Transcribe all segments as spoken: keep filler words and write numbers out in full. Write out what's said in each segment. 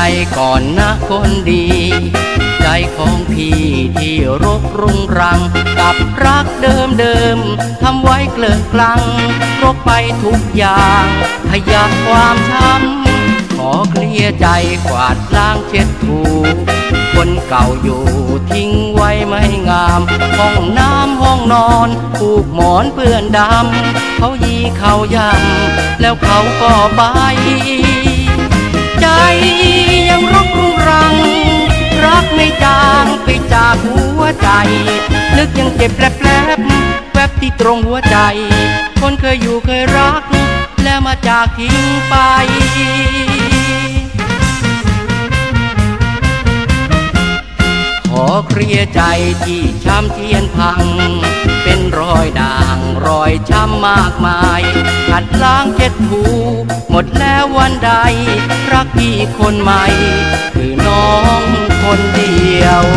ก่อนนะคนดีใจของพี่ที่รกรุงรังกับรักเดิมเดิมทำไว้เกลื่อนกลังรบไปทุกอย่างขยะความช้ำขอเคลียร์ใจกวาดล้างเช็ดถูคนเก่าอยู่ทิ้งไว้ไม่งามห้องน้ำห้องนอนผูกหมอนเปื้อนดำเขายีเขายำแล้วเขาก็ไปใจยังรกรุงรังรักไม่จางไปจากหัวใจนึกยังเจ็บแผลบๆแวบที่ตรงหัวใจคนเคยอยู่เคยรักแล้วมาจากทิ้งไปขอเคลียร์ใจที่ช้ำเทียนพังเป็นรอยด่างรอยช้ำมากมายขัดล้างเช็ดถูหมดแล้ววันใดรักพี่คนใหม่คือน้องคนเดียว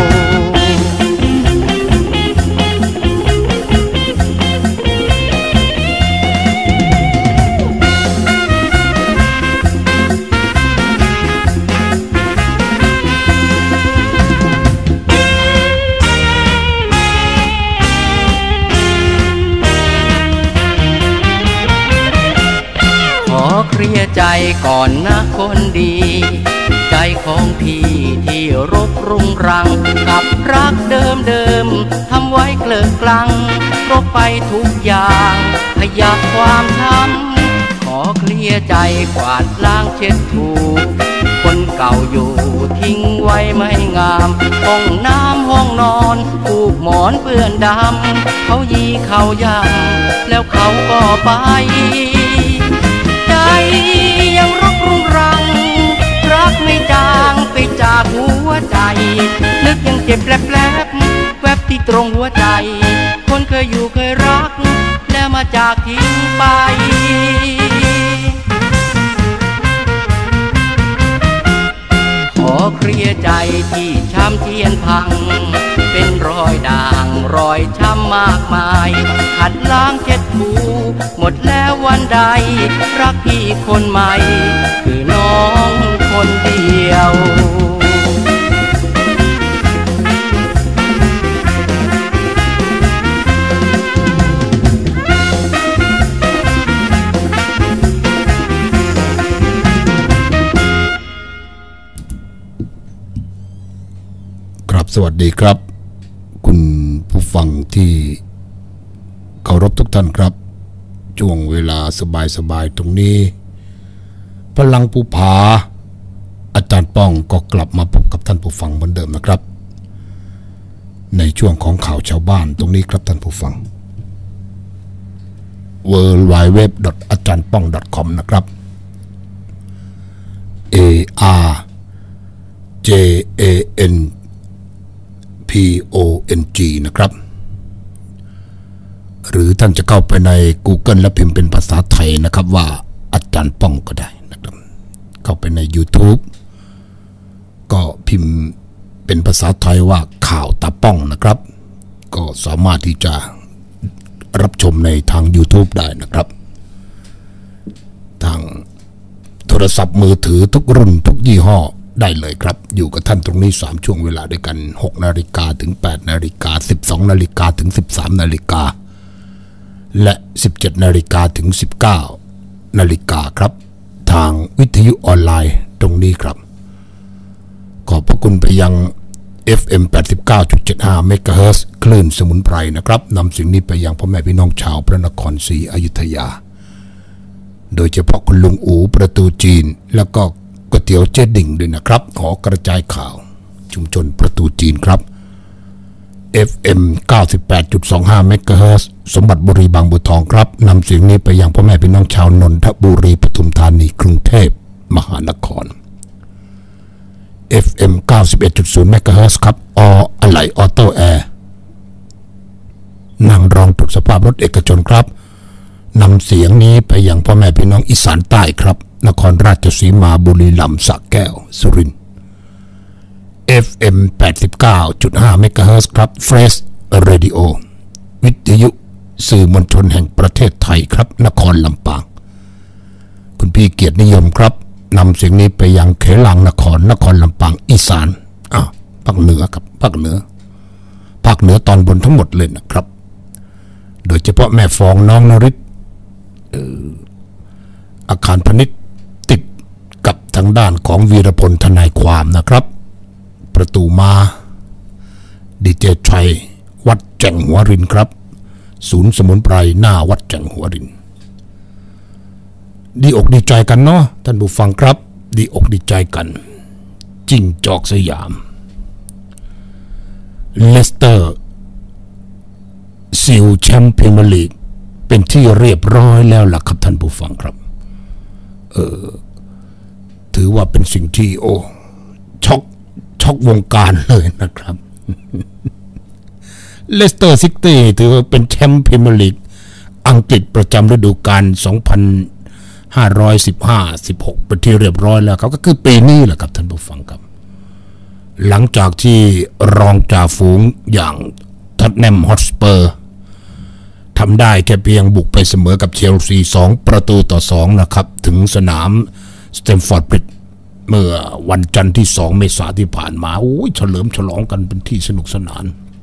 เคลียร์ใจก่อนนะคนดีใจของพี่ที่รกรุงรังกับรักเดิมเดิมทำไว้เกลื่อนกลังรบไปทุกอย่างขยะความช้ำขอเคลียร์ใจกวาดล้างเช็ดถูคนเก่าอยู่ทิ้งไว้ไม่งามห้องน้ำห้องนอนผูกหมอนเปื้อนดำเขายีเขายำแล้วเขาก็ไปใจยังรกรุงรังรักไม่จางไปจากหัวใจนึกยังเจ็บแผลบๆแวบที่ตรงหัวใจคนเคยอยู่เคยรักแล้วมาจากทิ้งไปขอเคลียร์ใจที่ช้ำเทียนพังเป็นรอยด่างรอยช้ำมากมายขัดล้างเช็ดถูหมดแล้ววันใดรักพี่คนใหม่คือน้องคนเดียวครับสวัสดีครับคุณผู้ฟังที่เคารพทุกท่านครับช่วงเวลาสบายๆตรงนี้พลังภูผาอาจารย์ป้องก็กลับมาพบกับท่านผู้ฟังเหมือนเดิมนะครับในช่วงของข่าวชาวบ้านตรงนี้ครับท่านผู้ฟัง ดับเบิลยู ดับเบิลยู ดับเบิลยู ดอท อาจารย์ป้อง ดอท คอม นะครับ A R J A N P O N G นะครับหรือท่านจะเข้าไปใน Google และพิมพ์เป็นภาษาไทยนะครับว่าอาจารย์ป้องก็ได้นะครับเข้าไปใน YouTube ก็พิมพ์เป็นภาษาไทยว่าข่าวตาป้องนะครับก็สามารถที่จะรับชมในทาง YouTube ได้นะครับทางโทรศัพท์มือถือทุกรุ่นทุกยี่ห้อได้เลยครับอยู่กับท่านตรงนี้สามช่วงเวลาด้วยกันหกนาฬิกาถึงแปดนาฬิกาสิบสองนาฬิกาถึงสิบสามนาฬิกาและสิบเจ็ดนาฬิกาถึงสิบเก้านาฬิกาครับทางวิทยุออนไลน์ตรงนี้ครับขอบพระคุณไปยัง เอฟ เอ็ม แปดสิบเก้าจุดเจ็ดห้า เมกะเฮิรตซ์คลื่นสมุนไพรนะครับนำสิ่งนี้ไปยังพ่อแม่พี่น้องชาวพระนครศรีอยุธยาโดยเฉพาะคุณลุงอู๋ประตูจีนแล้วก็ก๋วยเตี๋ยวเจ๊ดิ่งด้วยนะครับขอกระจายข่าวชุมชนประตูจีนครับ เอฟ เอ็ม เก้าสิบแปดจุดสองห้า เมกะเฮิรตซ์สมบัติบุรีบางบัวทองครับนำเสียงนี้ไปยังพ่อแม่พี่น้องชาวนนทบุรีปทุมธานีกรุงเทพมหานคร เอฟ เอ็ม เก้าสิบเอ็ดจุดศูนย์ เมกะเฮิรตซ์ครับออะไหล่ออโต้แอร์นั่งรองตรวจสภาพรถเอกชนครับนำเสียงนี้ไปยังพ่อแม่พี่น้องอีสานใต้ครับนครราชสีมาบุรีรัมย์สระแก้วสุรินทร์ เอฟ เอ็ม แปดสิบเก้าจุดห้า เมกะเฮิรตซ์ครับเฟรชเรดิโอวิทยุสื่อมวลชนแห่งประเทศไทยครับนครลำปางคุณพี่เกียรตินิยมครับนำเสียงนี้ไปยังเขลังนครนครลำปางอีสานอ้าวภาคเหนือครับภาคเหนือภาคเหนือตอนบนทั้งหมดเลยนะครับโดยเฉพาะแม่ฟองน้องนริศอาคารพาณิชย์ติดกับทางด้านของวีรพลทนายความนะครับประตูมาดีเจชัยวัดแจ่งหัวรินครับศูนย์สมุนไพรหน้าวัดแจ่งหัวรินดีอกดีใจกันเนาะท่านผู้ฟังครับดีอกดีใจกันจิ้งจอกสยามเลสเตอร์ซิลแชมป์พรีเมียร์ลีกเป็นที่เรียบร้อยแล้วล่ะครับท่านผู้ฟังครับเออถือว่าเป็นสิ่งที่โอ้ช็อกช็อกวงการเลยนะครับเลสเตอร์ซิตี้ถือว่าเป็นแชมป์พรีเมียร์ลีกอังกฤษประจำฤดูกาลสองพันห้าร้อยสิบห้า สิบหกเป็นที่เรียบร้อยแล้วครับก็คือปีนี้แหละครับท่านผู้ฟังครับหลังจากที่รองจ่าฝูงอย่างท็อตแนมฮอตสเปอร์ทำได้แค่เพียงบุกไปเสมอกับเชลซีสองประตูต่อสองนะครับถึงสนามสแตมฟอร์ดบริดจ์เมื่อวันจันทร์ที่สองเมษายนที่ผ่านมาโอ้ยเฉลิมฉลองกันเป็นที่สนุกสนาน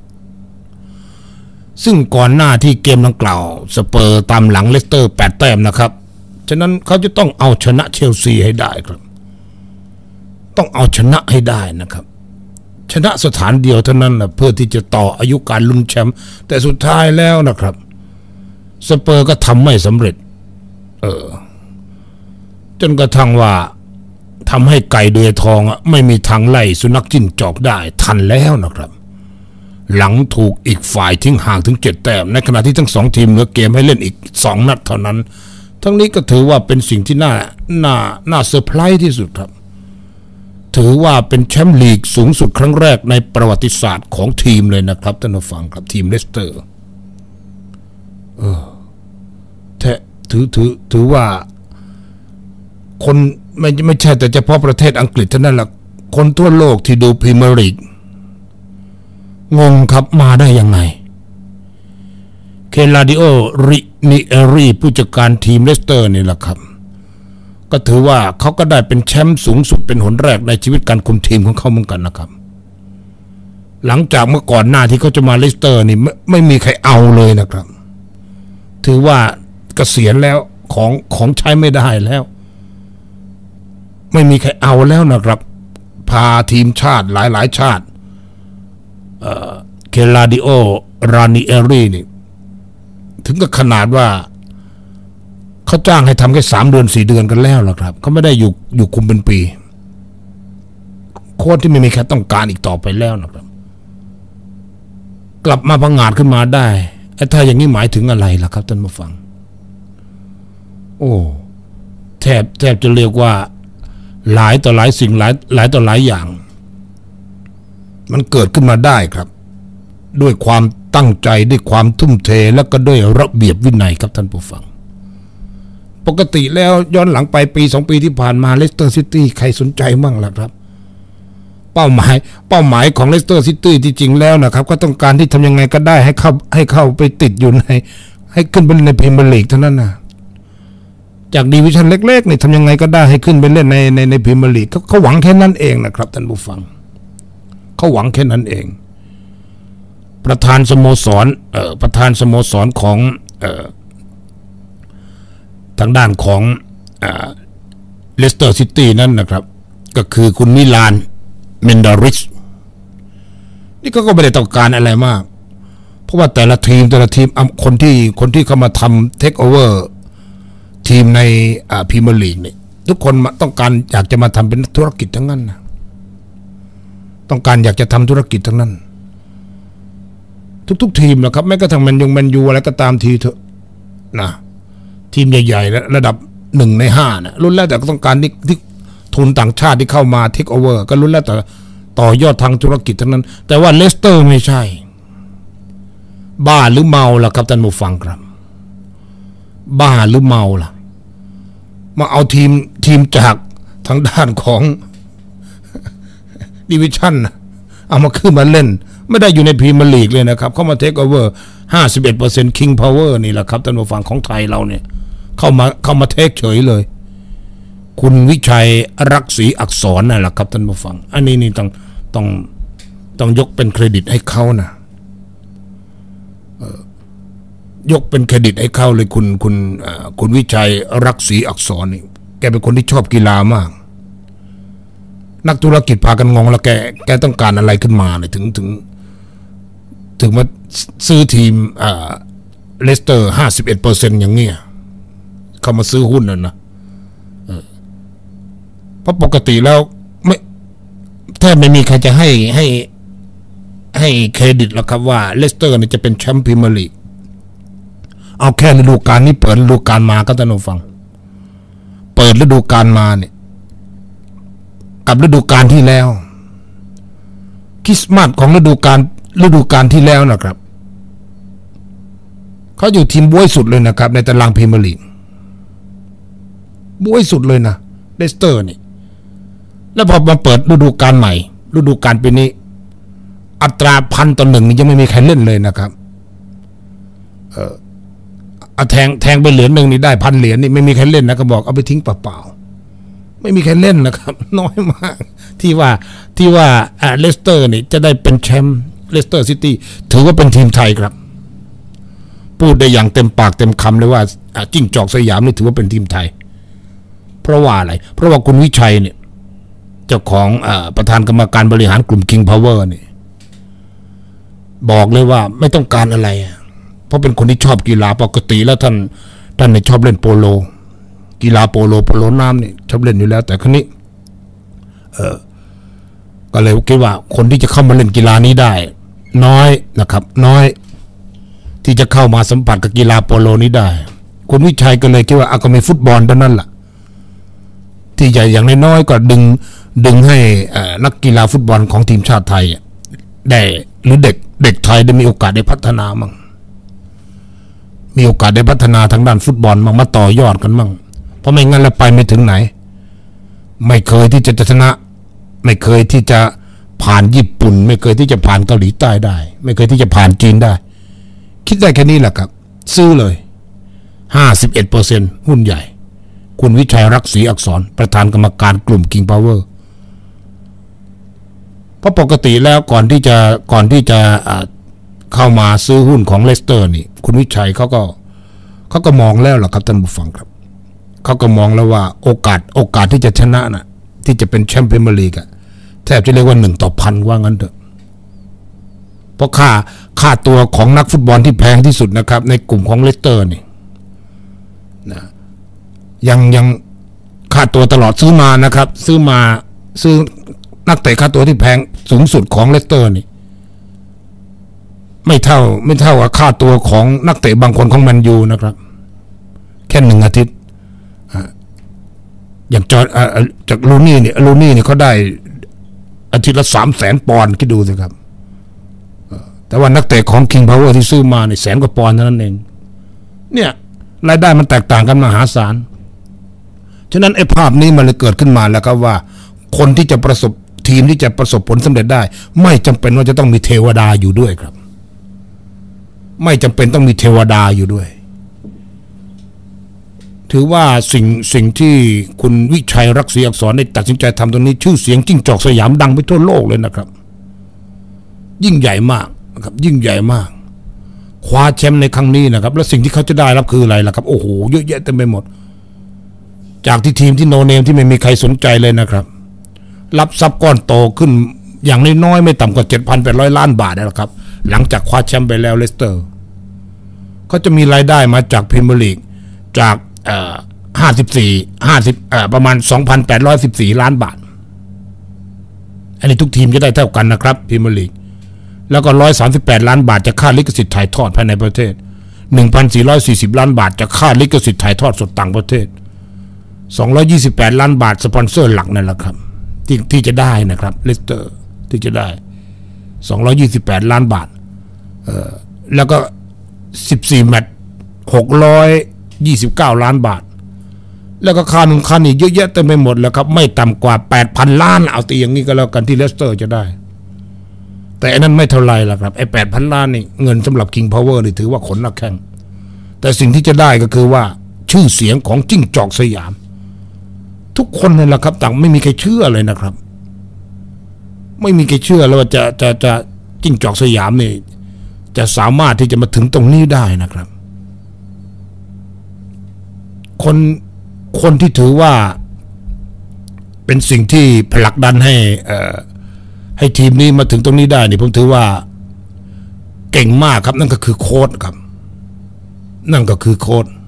ซึ่งก่อนหน้าที่เกมดังกล่าวสเปอร์ตามหลังเลสเตอร์แปดแต้มนะครับฉะนั้นเขาจะต้องเอาชนะเชลซีให้ได้ครับต้องเอาชนะให้ได้นะครับชนะสถานเดียวเท่านั้นนะเพื่อที่จะต่ออายุการลุ้นแชมป์แต่สุดท้ายแล้วนะครับสเปอร์ก็ทำไม่สำเร็จเออจนกระทั่งว่าทำให้ไก่เดือยทองไม่มีทางไล่สุนัขจิ้งจอกได้ทันแล้วนะครับหลังถูกอีกฝ่ายทิ้งห่างถึงเจ็ดแต้มในขณะที่ทั้งสองทีมเหลือเกมให้เล่นอีกสองนัดเท่านั้นทั้งนี้ก็ถือว่าเป็นสิ่งที่น่าน่าน่าเซอร์ไพรส์ที่สุดครับถือว่าเป็นแชมป์ลีกสูงสุดครั้งแรกในประวัติศาสตร์ของทีมเลยนะครับท่านผู้ฟังครับทีมเลสเตอร์เออแท้ถือถือถือว่าคนไม่ไม่ใช่แต่เฉพาะประเทศอังกฤษเท่านั้นแหละคนทั่วโลกที่ดูพรีเมียร์ลีกงงครับมาได้ยังไงเคลาดิโอรินิเอรีผู้จัดการทีมเลสเตอร์นี่แหละครับก็ถือว่าเขาก็ได้เป็นแชมป์สูงสุดเป็นหนแรกในชีวิตการคุมทีมของเขาเหมือนกันนะครับหลังจากเมื่อก่อนหน้าที่เขาจะมาเลสเตอร์นี่ไม่ไม่มีใครเอาเลยนะครับถือว่าเกษียณแล้วของของใช้ไม่ได้แล้วไม่มีใครเอาแล้วนะครับพาทีมชาติหลายๆชาติเอ่อเคลาดิโอรานิเอรีนี่ถึงกับขนาดว่าเขาจ้างให้ทำแค่สามเดือนสี่เดือนกันแล้วล่ะครับเขาไม่ได้อยู่อยู่คุมเป็นปีโค้ชที่ไม่มีใครต้องการอีกต่อไปแล้วนะครับกลับมาพังงาดขึ้นมาได้ไอ้ถ้าอย่างนี้หมายถึงอะไรล่ะครับท่านผู้ฟังโอ้แทบแทบจะเรียกว่าหลายต่อหลายสิ่งหลายหลายต่อหลายอย่างมันเกิดขึ้นมาได้ครับด้วยความตั้งใจด้วยความทุ่มเทแล้วก็ด้วยระเบียบวินัยครับท่านผู้ฟังปกติแล้วย้อนหลังไปปีสองปีที่ผ่านมาเลสเตอร์ซิตี้ใครสนใจมั่งล่ะครับเป้าหมายเป้าหมายของเลสเตอร์ซิตี้ที่จริงแล้วนะครับก็ต้องการที่ทำยังไงก็ได้ให้เข้าให้เข้าไปติดอยู่ในให้ขึ้นไปในพรีเมียร์ลีกเท่านั้นนะจากดิวิชั่นเล็กๆนี่ทำยังไงก็ได้ให้ขึ้นไปเล่นในในในพรีเมียร์ลีกเขาเขาหวังแค่นั้นเองนะครับท่านผู้ฟังเขาหวังแค่นั้นเองประธานสโมสรเอ่อประธานสโมสรของเอ่อทางด้านของเลสเตอร์ซิตี้นั่นนะครับก็คือคุณมิลานเมนดาริสนี่ก็ไม่ได้ต้องการอะไรมากเพราะว่าแต่ละทีมแต่ละทีมคนที่คนที่เข้ามาทำเทคโอเวอร์ทีมในพรีเมียร์ลีกนี่ทุกคนต้องการอยากจะมาทำเป็นธุรกิจทั้งนั้นนะต้องการอยากจะทำธุรกิจทั้งนั้นทุกๆทีมนะครับแม้กระทั่งแมนยูแมนยูอะไรก็ตามทีเถอะนะทีมใหญ่ๆระดับหนึ่งในห้านะรุ่นแรกแต่ก็ต้องการที่ที่ทุนต่างชาติที่เข้ามาเทคโอเวอร์ก็รุ่นแรกแต่ต่อยอดทางธุรกิจทั้งนั้นแต่ว่าเลสเตอร์ไม่ใช่บ้าหรือเมาล่ะครับท่านผู้ฟังครับบ้าหรือเมาล่ะมาเอาทีมทีมจากทางด้านของดิวิชั่นเอามาขึ้นมาเล่นไม่ได้อยู่ในพรีเมียร์ลีกเลยนะครับเข้ามาเทคโอเวอร์ ห้าสิบเอ็ดเปอร์เซ็นต์ King Power นี่แหละครับท่านผู้ฟังของไทยเราเนี่ยเข้ามาเข้ามาเทคเฉยเลยคุณวิชัยรักศรีอักษรนั่นแหละครับท่านผู้ฟังอันนี้นี่ต้องต้องต้องยกเป็นเครดิตให้เขานะยกเป็นเครดิตให้เขาเลยคุณคุณคุณวิชัยรักศรีอักษรนี่แกเป็นคนที่ชอบกีฬามากนักธุรกิจพากันงงแล้วแกแกต้องการอะไรขึ้นมาเนี่ยถึงถึงถึงมาซื้อทีมเลสเตอร์ห้าสิบเอ็ดเปอร์เซ็นต์อย่างเงี้ยเขามาซื้อหุ้นนั่นนะเพราะปกติแล้วไม่แทบไม่มีใครจะให้ให้ให้เครดิตแล้วครับว่าเลสเตอร์เนี่ยจะเป็นแชมป์พรีเมียร์ลีกเอาแค่ฤดูกาลนี้เปิดฤดูกาลมาก็ท่านผู้ฟังเปิดฤดูกาลมาเนี่ยกับฤดูกาลที่แล้วคริสต์มาสของฤดูกาลฤดูกาลที่แล้วนะครับเขาอยู่ทีมบ้วยสุดเลยนะครับในตารางพรีเมียร์ลีกบ้วยสุดเลยนะเลสเตอร์นี่แล้วพอมาเปิดฤดูกาลใหม่ฤดูกาลปีนี้อัตราพันต่อหนึ่งนี่ยังไม่มีใครเล่นเลยนะครับเออเอาแทงแทงไปเหรียญหนึ่งนี่ได้พันเหรียญนี่ไม่มีใครเล่นนะก็บอกเอาไปทิ้งเปล่าๆไม่มีใครเล่นนะครับน้อยมากที่ว่าที่ว่าเลสเตอร์นี่จะได้เป็นแชมป์เลสเตอร์ซิตี้ถือว่าเป็นทีมไทยครับพูดได้อย่างเต็มปากเต็มคำเลยว่าจิ้งจอกสยามนี่ถือว่าเป็นทีมไทยเพราะว่าอะไรเพราะว่าคุณวิชัยเนี่ยเจ้าของประธานกรรมการบริหารกลุ่ม King Power นี่บอกเลยว่าไม่ต้องการอะไรเพราะเป็นคนที่ชอบกีฬาปกติแล้วท่านท่านเนี่ยชอบเล่นโปโลกีฬาโปโลโปโลน้ำนี่ชอบเล่นอยู่แล้วแต่ครั้นี้เออก็เลยคิดว่าคนที่จะเข้ามาเล่นกีฬานี้ได้น้อยนะครับน้อยที่จะเข้ามาสัมผัสกับกีฬาโปโลนี้ได้คุณวิชัยก็เลยคิดว่าเอาก็มีฟุตบอลเท่านั้นแหละที่ใหญ่อย่างน้อยๆก็ดึงดึงให้นักกีฬาฟุตบอลของทีมชาติไทยได้หรือเด็กเด็กไทยได้มีโอกาสได้พัฒนามั่งมีโอกาสได้พัฒนาทางด้านฟุตบอลมั่งมาต่อยอดกันมั่งเพราะไม่งั้นแล้วไปไม่ถึงไหนไม่เคยที่จะชนะไม่เคยที่จะผ่านญี่ปุ่นไม่เคยที่จะผ่านเกาหลีใต้ได้ไม่เคยที่จะผ่านจีนได้คิดได้แค่นี้แหละครับซื้อเลยห้าสิบเอ็ดเปอร์เซ็นต์หุ้นใหญ่คุณวิชัยรักศรีอักษรประธานกรรมการกลุ่ม King Power เพราะปกติแล้วก่อนที่จะก่อนที่จะเข้ามาซื้อหุ้นของเลสเตอร์นี่คุณวิชัยเขาก็เขาก็มองแล้วล่ะครับท่านผู้ฟังครับเขาก็มองแล้วว่าโอกาสโอกาสที่จะชนะน่ะที่จะเป็นแชมป์พรีเมียร์ลีกอะแทบจะเรียกว่าหนึ่งต่อพันว่างั้นเถอะเพราะค่าค่าตัวของนักฟุตบอลที่แพงที่สุดนะครับในกลุ่มของเลสเตอร์นี่นะยังยังค่าตัวตลอดซื้อมานะครับซื้อมาซื้อนักเตะค่าตัวที่แพงสูงสุดของเลสเตอร์นี่ไม่เท่าไม่เท่ากับค่าตัวของนักเตะบางคนของแมนยูนะครับแค่หนึ่งอาทิตย์อย่างจอจากลูนี่เนี่ยลูนี่เนี่ยเขาได้อาทิตย์ละสามแสนปอนด์คิดดูสิครับแต่ว่านักเตะของ King Power ที่ซื้อมาเนี่ยแสนกว่าปอนด์เท่านั้นเองเนี่ยรายได้มันแตกต่างกันมหาศาลฉะนั้นไอ้ภาพนี้มันเลยเกิดขึ้นมาแล้วครับว่าคนที่จะประสบทีมที่จะประสบผลสำเร็จได้ไม่จำเป็นว่าจะต้องมีเทวดาอยู่ด้วยครับไม่จำเป็นต้องมีเทวดาอยู่ด้วยถือว่าสิ่งสิ่งที่คุณวิชัยรักศรีอักษรได้ตัดสินใจทำตรงนี้ชื่อเสียงจิ้งจอกสยามดังไปทั่วโลกเลยนะครับยิ่งใหญ่มากนะครับยิ่งใหญ่มากคว้าแชมป์ในครั้งนี้นะครับแล้วสิ่งที่เขาจะได้รับคืออะไรล่ะครับโอ้โหเยอะแยะเต็มไปหมดจากที่ทีมที่โนเนมที่ไม่มีใครสนใจเลยนะครับรับทรัพย์ก้อนโตขึ้นอย่างน้อยๆไม่ต่ำกว่า เจ็ดพันแปดร้อย ล้านบาทนะครับหลังจากคว้าแชมป์ไปแล้วเลสเตอร์เขาจะมีรายได้มาจากพรีเมียร์ลีกจากเอ่อห้าสิบสี่ ห้าสิบเอ่อประมาณ สองพันแปดร้อยสิบสี่ ล้านบาทอันนี้ทุกทีมจะได้เท่ากันนะครับพรีเมียร์ลีกแล้วก็หนึ่งร้อยสามสิบแปดล้านบาทจะค่าลิขสิทธิ์ถ่ายทอดภายในประเทศ หนึ่งพันสี่ร้อยสี่สิบ ล้านบาทจะค่าลิขสิทธิ์ถ่ายทอดสดต่างประเทศสองร้อยยี่สิบแปดล้านบาทสปอนเซอร์หลักนั่นแหละครับที่ที่จะได้นะครับเลสเตอร์ที่จะได้สองร้อยยี่สิบแปดล้านบาทเอ่อแล้วก็สิบสี่แมตช์หกร้อยยี่สิบเก้าล้านบาทแล้วก็ค่าหนึ่งค่านี่เยอะแยะเต็มไปหมดแล้วครับไม่ต่ำกว่า แปดพัน ล้านเอาตีอย่างนี้ก็แล้วกันที่เลสเตอร์จะได้แต่อันนั้นไม่เท่าไรล่ะครับไอ้ แปดพัน ล้านนี่เงินสำหรับ King Power นี่ถือว่าขนหน้าแข้งแต่สิ่งที่จะได้ก็คือว่าชื่อเสียงของจิ้งจอกสยามทุกคนนี่แหละครับต่างไม่มีใครเชื่อเลยนะครับไม่มีใครเชื่อแล้วว่าจะจะจะจิ้งจอกสยามนี่จะสามารถที่จะมาถึงตรงนี้ได้นะครับคนคนที่ถือว่าเป็นสิ่งที่ผลักดันให้ให้ทีมนี้มาถึงตรงนี้ได้นี่ผมถือว่าเก่งมากครับนั่นก็คือโค้ชครับนั่นก็คือโค้ช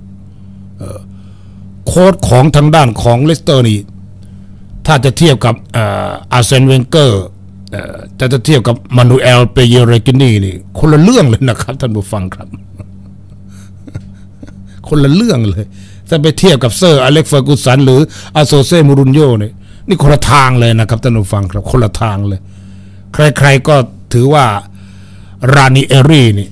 โค้ชของทางด้านของเลสเตอร์นี่ถ้าจะเทียบกับอาร์เซนเวนเกอร์ถ้าจะเทียบกับมานูเอลเปเยเรกินีนี่คนละเรื่องเลยนะครับท่านผู้ฟังครับคนละเรื่องเลยถ้าไปเทียบกับเซอร์อเล็กซ์เฟอร์กูสันหรืออาโซเซ่มูรินโญ่นี่นี่คนละทางเลยนะครับท่านผู้ฟังครับคนละทางเลยใครๆก็ถือว่ารานิเอรี่นี่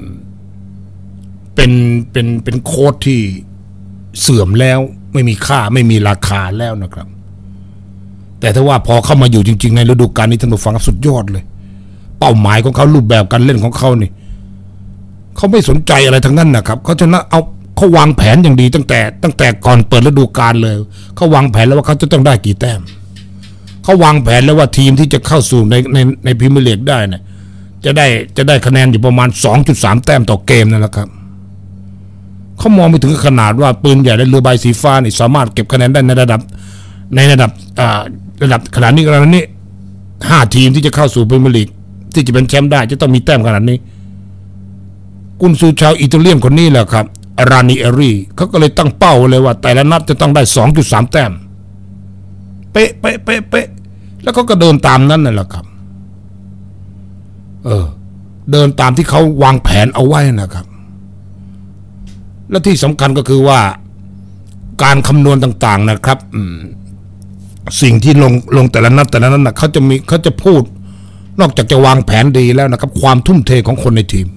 เป็นเป็นเป็นโค้ชที่เสื่อมแล้วไม่มีค่าไม่มีราคาแล้วนะครับแต่ถ้าว่าพอเข้ามาอยู่จริงๆในฤดูกาลนี้ท่านผู้ฟังสุดยอดเลยเป้าหมายของเขารูปแบบการเล่นของเขานี่เขาไม่สนใจอะไรทั้งนั้นนะครับเขาจะเอาเขาวางแผนอย่างดีตั้งแต่ตั้งแต่ก่อนเปิดฤดูกาลเลยเขาวางแผนแล้วว่าเขาจะต้องได้กี่แต้มเขาวางแผนแล้วว่าทีมที่จะเข้าสู่ในในในพรีเมียร์ลีกได้เนี่ยจะได้จะได้คะแนนอยู่ประมาณ สองจุดสาม แต้มต่อเกมนั่นแหละครับเขามองไปถึงขนาดว่าปืนใหญ่และเรือใบสีฟ้านี่สามารถเก็บคะแนนได้ในระดับในระดับอ่าระดับขนาดนี้ขนาดนี้ห้าทีมที่จะเข้าสู่พรีเมียร์ลีกที่จะเป็นแชมป์ได้จะต้องมีแต้มขนาดนี้กุนซือชาวอิตาเลียนคนนี้แหละครับรานิเอรี่เขาก็เลยตั้งเป้าเลยว่าแต่ละนัดจะต้องได้ สองจุดสาม แต้มเป๊ะเป๊ะเป๊ะเป๊ะแล้วเขาก็เดินตามนั้นนั่นแหละครับเออเดินตามที่เขาวางแผนเอาไว้นะครับและที่สำคัญก็คือว่าการคำนวณต่างๆนะครับสิ่งที่ลงลงแต่ละนัดแต่ละนัดนะเขาจะมีเขาจะพูดนอกจากจะวางแผนดีแล้วนะครับความทุ่มเทของคนในทีม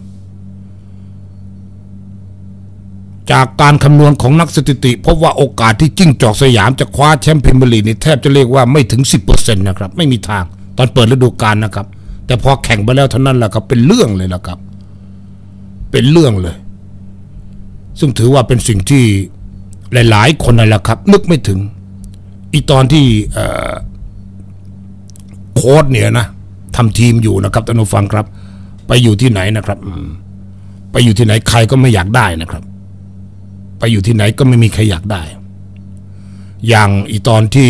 จากการคำนวณของนักสถิติพบว่าโอกาสที่จิ้งจอกสยามจะคว้าแชมป์พรีเมียร์ลีกนี่แทบจะเรียกว่าไม่ถึง สิบเปอร์เซ็นต์ นะครับไม่มีทางตอนเปิดฤดูกาลนะครับแต่พอแข่งไปแล้วเท่านั้นแหละครับเป็นเรื่องเลยละครับเป็นเรื่องเลยซึ่งถือว่าเป็นสิ่งที่หลายๆคนนั่นแหละครับนึกไม่ถึงอีตอนที่โค้ชเนี่ยนะทำทีมอยู่นะครับท่านผู้ฟังครับไปอยู่ที่ไหนนะครับไปอยู่ที่ไหนใครก็ไม่อยากได้นะครับไปอยู่ที่ไหนก็ไม่มีใครอยากได้อย่างอีตอนที่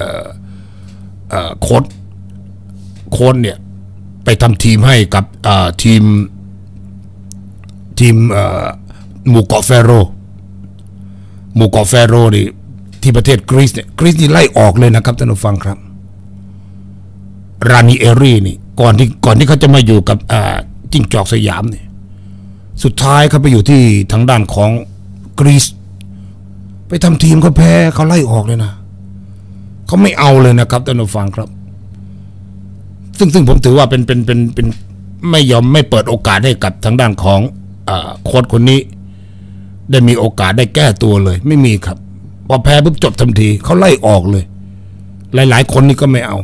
โค้ชโค้ชเนี่ยไปทำทีมให้กับทีมทีมหมู่เกาะเฟโรหมู่เกาะเฟโรนี่ที่ประเทศกรีซเนี่ยกรีซนี่ไล่ออกเลยนะครับท่านผู้ฟังครับรานิเอรี่นี่ก่อนที่ก่อนที่เขาจะมาอยู่กับจิ้งจอกสยามเนี่ยสุดท้ายเขาไปอยู่ที่ทางด้านของกรีซไปทำทีมเขาแพ้เขาไล่ออกเลยนะเขาไม่เอาเลยนะครับท่านผู้ฟังครับซึ่งซึ่งผมถือว่าเป็นเป็นเป็นเป็นไม่ยอมไม่เปิดโอกาสให้กับทางด้านของโค้ชคนนี้ได้มีโอกาสได้แก้ตัวเลยไม่มีครับพอแพ้ปุ๊บจบทันทีเขาไล่ออกเลยหลายๆคนนี่ก็ไม่เอา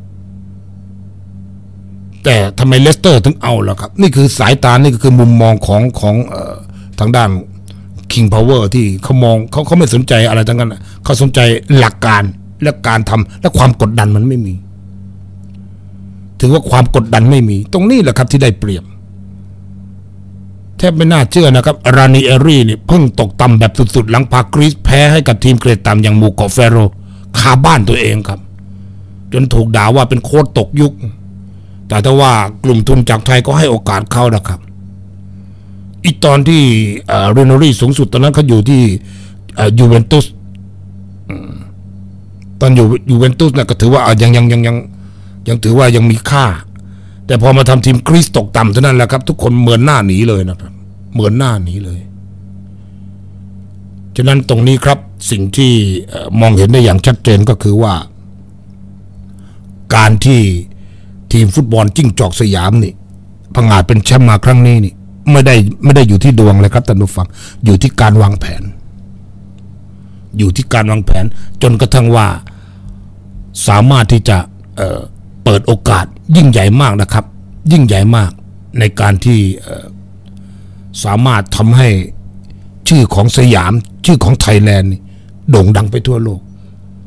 แต่ทำไมเลสเตอร์ถึงเอาล่ะครับนี่คือสายตานี่ก็คือมุมมองของของเอ่อทางด้าน King Power ที่เขามองเขาเขาไม่สนใจอะไรทั้งนั้นเขาสนใจหลักการและการทำและความกดดันมันไม่มีถือว่าความกดดันไม่มีตรงนี้แหละครับที่ได้เปรียบแทบไม่น่าเชื่อนะครับรานิเอรี่นี่เพิ่งตกต่ำแบบสุดๆหลังพากรีซแพ้ให้กับทีมเกรดต่ำอย่างหมู่เกาะเฟโรคาบ้านตัวเองครับจนถูกด่าว่าเป็นโค้ชตกยุคแต่ถ้าว่ากลุ่มทุนจากไทยก็ให้โอกาสเขานะครับอีกตอนที่เรโนรี่สูงสุดตอนนั้นเขาอยู่ที่ยูเวนตุสตอนอยู่ยูเวนตุสเนี่ยก็ถือว่ายังยังยังยังยังถือว่ายังมีค่าแต่พอมาทำทีมกรีซตกต่ำเท่านั้นแหละครับทุกคนเหมือนหน้าหนีเลยนะครับเหมือนหน้าหนีเลยฉะนั้นตรงนี้ครับสิ่งที่มองเห็นได้อย่างชัดเจนก็คือว่าการที่ทีมฟุตบอลจิ้งจอกสยามนี่ผงาดเป็นแชมป์มาครั้งนี้นี่ไม่ได้ไม่ได้อยู่ที่ดวงเลยครับท่านผู้ฟังอยู่ที่การวางแผนอยู่ที่การวางแผนจนกระทั่งว่าสามารถที่จะเอ่อเปิดโอกาสยิ่งใหญ่มากนะครับยิ่งใหญ่มากในการที่สามารถทำให้ชื่อของสยามชื่อของไทยแลนด์โด่งดังไปทั่วโลก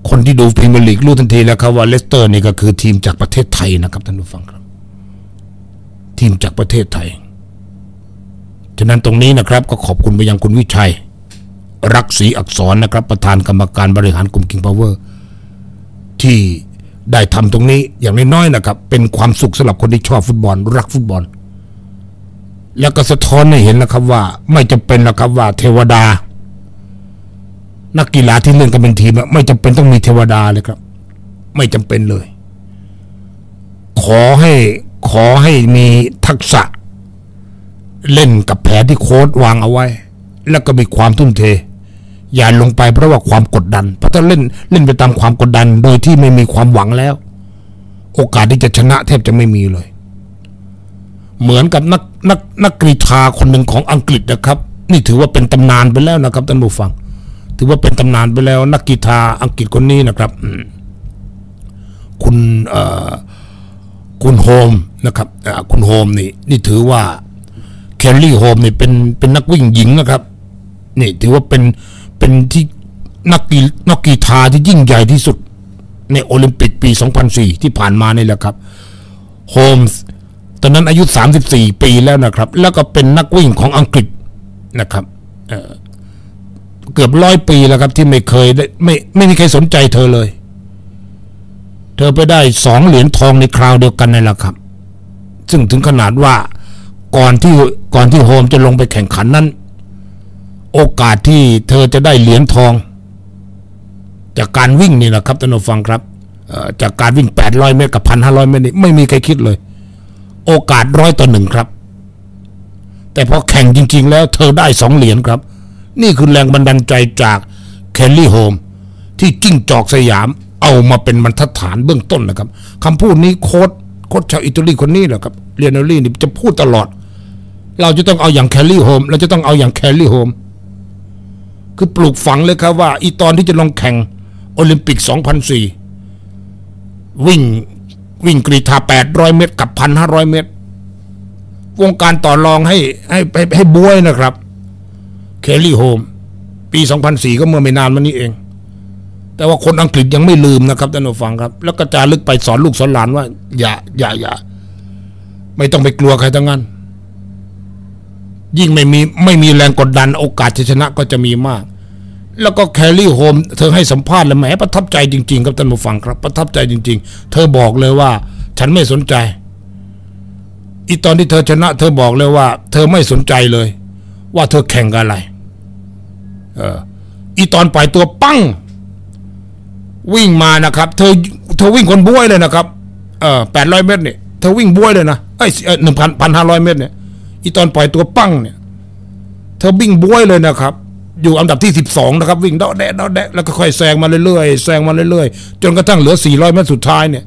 คนที่ดูพรีเมียร์ลีกรู้ทันทีแล้วครับว่าเลสเตอร์นี่ก็คือทีมจากประเทศไทยนะครับท่านผู้ฟังครับทีมจากประเทศไทยฉะนั้นตรงนี้นะครับก็ขอบคุณไปยังคุณวิชัยรักศรีอักษรนะครับประธานกรรมการบริหารกลุ่ม King Power ที่ได้ทำตรงนี้อย่างน้อยๆนะครับเป็นความสุขสำหรับคนที่ชอบฟุตบอลรักฟุตบอลแล้วก็สะท้อนให้เห็นนะครับว่าไม่จำเป็นนะครับว่าเทวดานักกีฬาที่เล่นกันเป็นทีมไม่จำเป็นต้องมีเทวดาเลยครับไม่จำเป็นเลยขอให้ขอให้มีทักษะเล่นกับแผนที่โค้ชวางเอาไว้แล้วก็มีความทุ่มเทอย่าลงไปเพราะว่าความกดดันเพราะถ้าเล่นเล่นไปตามความกดดันโดยที่ไม่มีความหวังแล้วโอกาสที่จะชนะแทบจะไม่มีเลยเหมือนกับนักนักนักกรีฑาคนหนึ่งของอังกฤษนะครับนี่ถือว่าเป็นตำนานไปแล้วนะครับท่านผู้ฟังถือว่าเป็นตำนานไปแล้วนักกีฬาอังกฤษคนนี้นะครับคุณเอ่อคุณโฮมนะครับคุณโฮมนี่นี่ถือว่าแคลรี่โฮมนี่เป็นเป็นนักวิ่งหญิงนะครับนี่ถือว่าเป็นเป็นที่นักกีนักกีฬาที่ยิ่งใหญ่ที่สุดในโอลิมปิกปีสองพันสี่ที่ผ่านมานี่แหละครับโฮมส์ตอนนั้นอายุสามสิบสี่ปีแล้วนะครับแล้วก็เป็นนักวิ่งของอังกฤษนะครับ เ, เกือบร้อยปีแล้วครับที่ไม่เคยได้ไม่ไม่มีใครสนใจเธอเลยเธอไปได้สองเหรียญทองในคราวเดียวกันนี่แหละครับซึ่งถึงขนาดว่าก่อนที่ก่อนที่โฮมจะลงไปแข่งขันนั้นโอกาสที่เธอจะได้เหรียญทองจากการวิ่งนี่แหละครับท่านผู้ฟังครับจากการวิ่งแปดร้อยเมตรกับ หนึ่งพันห้าร้อย เมตรนี่ไม่มีใครคิดเลยโอกาสร้อยต่อหนึ่งครับแต่พอแข่งจริงๆแล้วเธอได้สองเหรียญครับนี่คือแรงบันดาลใจจากแคลรี่โฮมที่จิ้งจอกสยามเอามาเป็นบรรทัดฐานเบื้องต้นนะครับคำพูดนี้โค้ชโค้ชชาวอิตาลีคนนี้แหละครับเลียนอลลี่นี่จะพูดตลอดเราจะต้องเอาอย่างแคลรี่โฮมเราจะต้องเอาอย่างแคลรี่โฮมคือปลูกฝังเลยครับว่าอีตอนที่จะลงแข่งโอลิมปิกสองพันสี่วิ่งวิ่งกรีฑาแปดร้อยเมตรกับ หนึ่งพันห้าร้อย เมตรวงการต่อรองให้ให้ให้ให้บวยนะครับแคลรี่โฮมปีสองพันสี่ก็เมื่อไม่นานมานี้เองแต่ว่าคนอังกฤษยังไม่ลืมนะครับท่านผู้ฟังครับแล้วก็จารึกไปสอนลูกสอนหลานว่าอย่าอย่าอย่าไม่ต้องไปกลัวใครทั้งนั้นยิ่งไม่มีไม่มีแรงกดดันโอกาสชนะก็จะมีมากแล้วก็แคลรี่โฮมเธอให้สัมภาษณ์เลยแหมประทับใจจริงๆครับท่านผู้ฟังครับประทับใจจริงๆเธอบอกเลยว่าฉันไม่สนใจอีตอนที่เธอชนะเธอบอกเลยว่าเธอไม่สนใจเลยว่าเธอแข่งกับอะไรเอออีตอนปล่อยตัวปั้งวิ่งมานะครับเธอเธอวิ่งคนบ้วยเลยนะครับเออแปดร้อยเมตรเนี่ยเธอวิ่งบ้วยเลยนะไอ้หนึ่งพันพันห้าร้อยเมตรเนี่ยอีตอนปล่อยตัวปั้งเนี่ยเธอวิ่งบ้วยเลยนะครับอยู่อันดับที่สิบสองนะครับวิ่งเดาะแดะเดาะแดะแล้วก็ค่อยแซงมาเรื่อยๆแซงมาเรื่อยๆจนกระทั่งเหลือสี่ร้อยเมตรสุดท้ายเนี่ย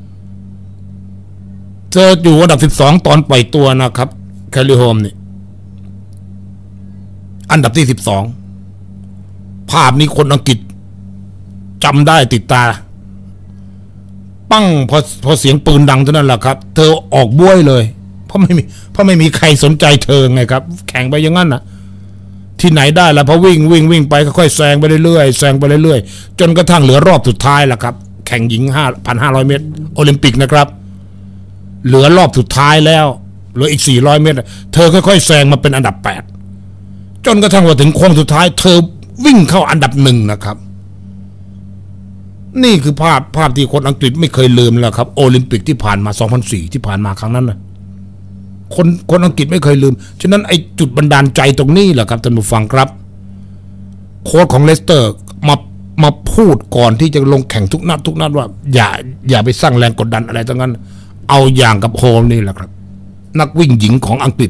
เธออยู่อันดับสิบสองตอนปล่อยตัวนะครับแคลรี่โฮมนี่อันดับที่สิบสองภาพนี้คนอังกฤษจำได้ติดตาปั้งพอพอเสียงปืนดังเท่านั้นแหละครับเธอออกบ้วยเลยเพราะไม่มีเพราะไม่มีใครสนใจเธอไงครับแข่งไปอย่างนั้นนะที่ไหนได้ละพอวิ่งวิ่งวิ่งไปค่อยๆแซงไปเรื่อยๆแซงไปเรื่อยๆจนกระทั่งเหลือรอบสุดท้ายละครับแข่งหญิง ห้าพันห้าร้อย เมตรโอลิมปิกนะครับเหลือรอบสุดท้ายแล้วเหลืออีกสี่ร้อยเมตรเธอค่อยๆแซงมาเป็นอันดับแปดจนกระทั่งว่าถึงโค้งสุดท้ายเธอวิ่งเข้าอันดับหนึ่งนะครับนี่คือภาพภาพที่คนอังกฤษไม่เคยลืมแล้วครับโอลิมปิกที่ผ่านมาสองพันสี่ที่ผ่านมาครั้งนั้นนะคนคนอังกฤษไม่เคยลืมฉะนั้นไอ้จุดบันดาลใจตรงนี้แหละครับท่านผู้ฟังครับโค้ชของเลสเตอร์มามาพูดก่อนที่จะลงแข่งทุกนัดทุกนัดว่าอย่าอย่าไปสร้างแรงกดดันอะไรทั้งนั้นเอาอย่างกับโฮมนี่แหละครับนักวิ่งหญิงของอังกฤษ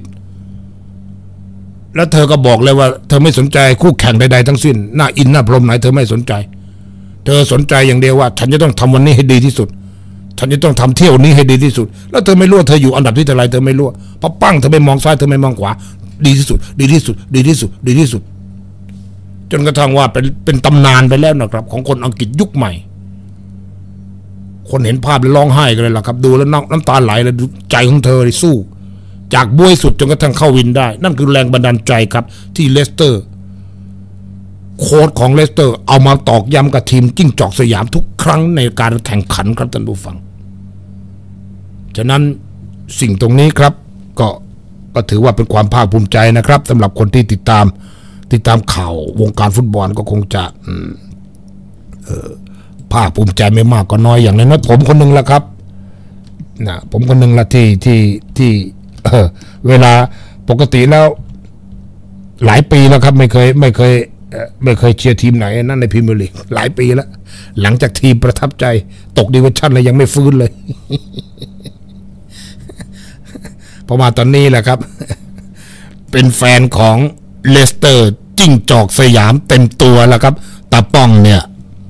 แล้วเธอก็บอกเลยว่าเธอไม่สนใจคู่แข่งใดๆทั้งสิ้นหน้าอินหน้าพรมไหนเธอไม่สนใจเธอสนใจอย่างเดียวว่าฉันจะต้องทำวันนี้ให้ดีที่สุดฉันจะต้องทำเที่ยวนี้ให้ดีที่สุดแล้วเธอไม่รู้เธออยู่อันดับที่เท่าไรเธอไม่รู้พอปั้งเธอไม่มองซ้ายเธอไม่มองขวาดีที่สุดดีที่สุดดีที่สุดดีที่สุดจนกระทั่งว่าเป็นเป็นตำนานไปแล้วนะครับของคนอังกฤษยุคใหม่คนเห็นภาพแล้วร้องไห้กันเลยล่ะครับดูแล้วน้ำตาไหลเลยใจของเธอเลยสู้จากบ้วยสุดจนกระทั่งเข้าวินได้นั่นคือแรงบันดาลใจครับที่เลสเตอร์โค้ชของเลสเตอร์เอามาตอกย้ำกับทีมจิ้งจอกสยามทุกครั้งในการแข่งขันครับท่านผู้ฟังฉะนั้นสิ่งตรงนี้ครับก็ก็ถือว่าเป็นความภาคภูมิใจนะครับสำหรับคนที่ติดตามติดตามข่าววงการฟุตบอลก็คงจะภาคภูมิใจไม่มากก็น้อยอย่างน้อยผมคนหนึ่งละครับนะผมคนหนึ่งละที่ที่ที่เออเวลาปกติแล้วหลายปีแล้วครับไม่เคยไม่เคยไม่เคยเชียร์ทีมไหนนั่นในพรีเมียร์ลีกหลายปีแล้วหลังจากทีมประทับใจตกดิวิชั่นเลยยังไม่ฟื้นเลยพอมาตอนนี้แหละครับเป็นแฟนของเลสเตอร์จิ้งจอกสยามเต็มตัวแล้วครับตาป้องเนี่ย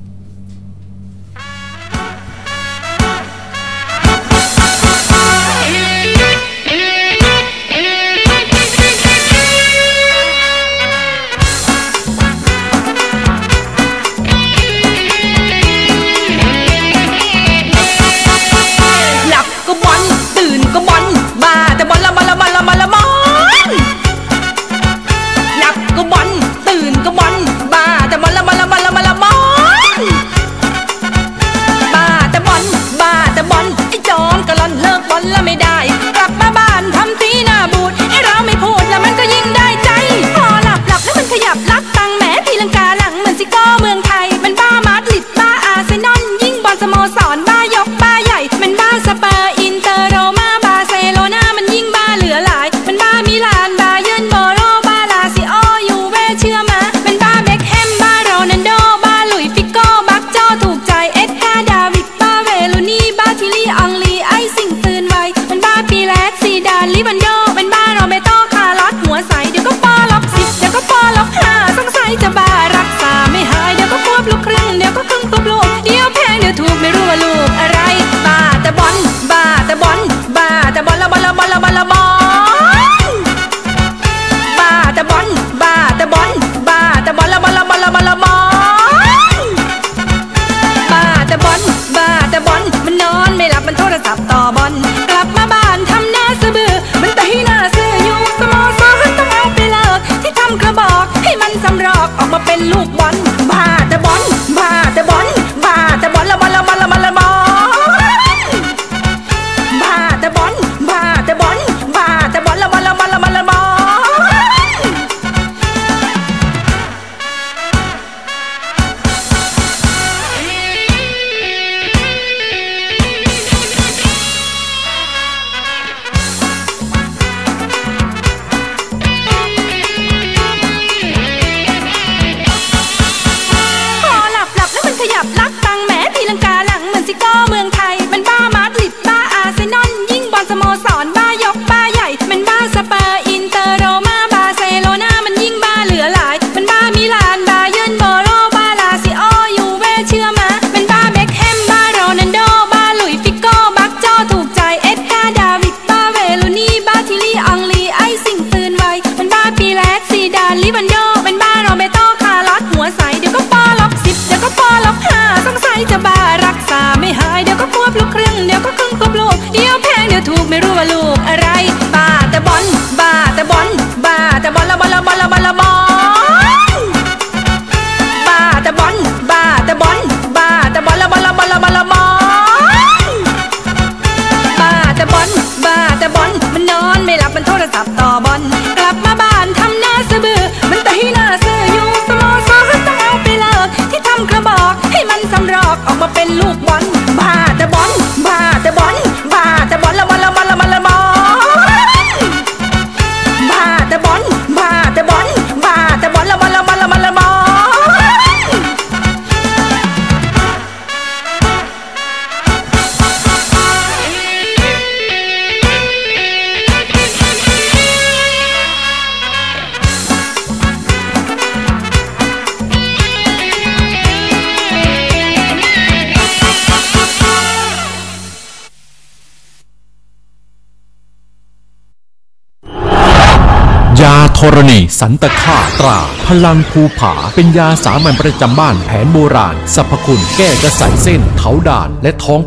ยาธรณีสันตฆาตราพลังภูผาเป็นยาสามัญประจำบ้านแผนโบราณสรรพคุณแก้กระสายเส้นเถาด่านและท้องผูก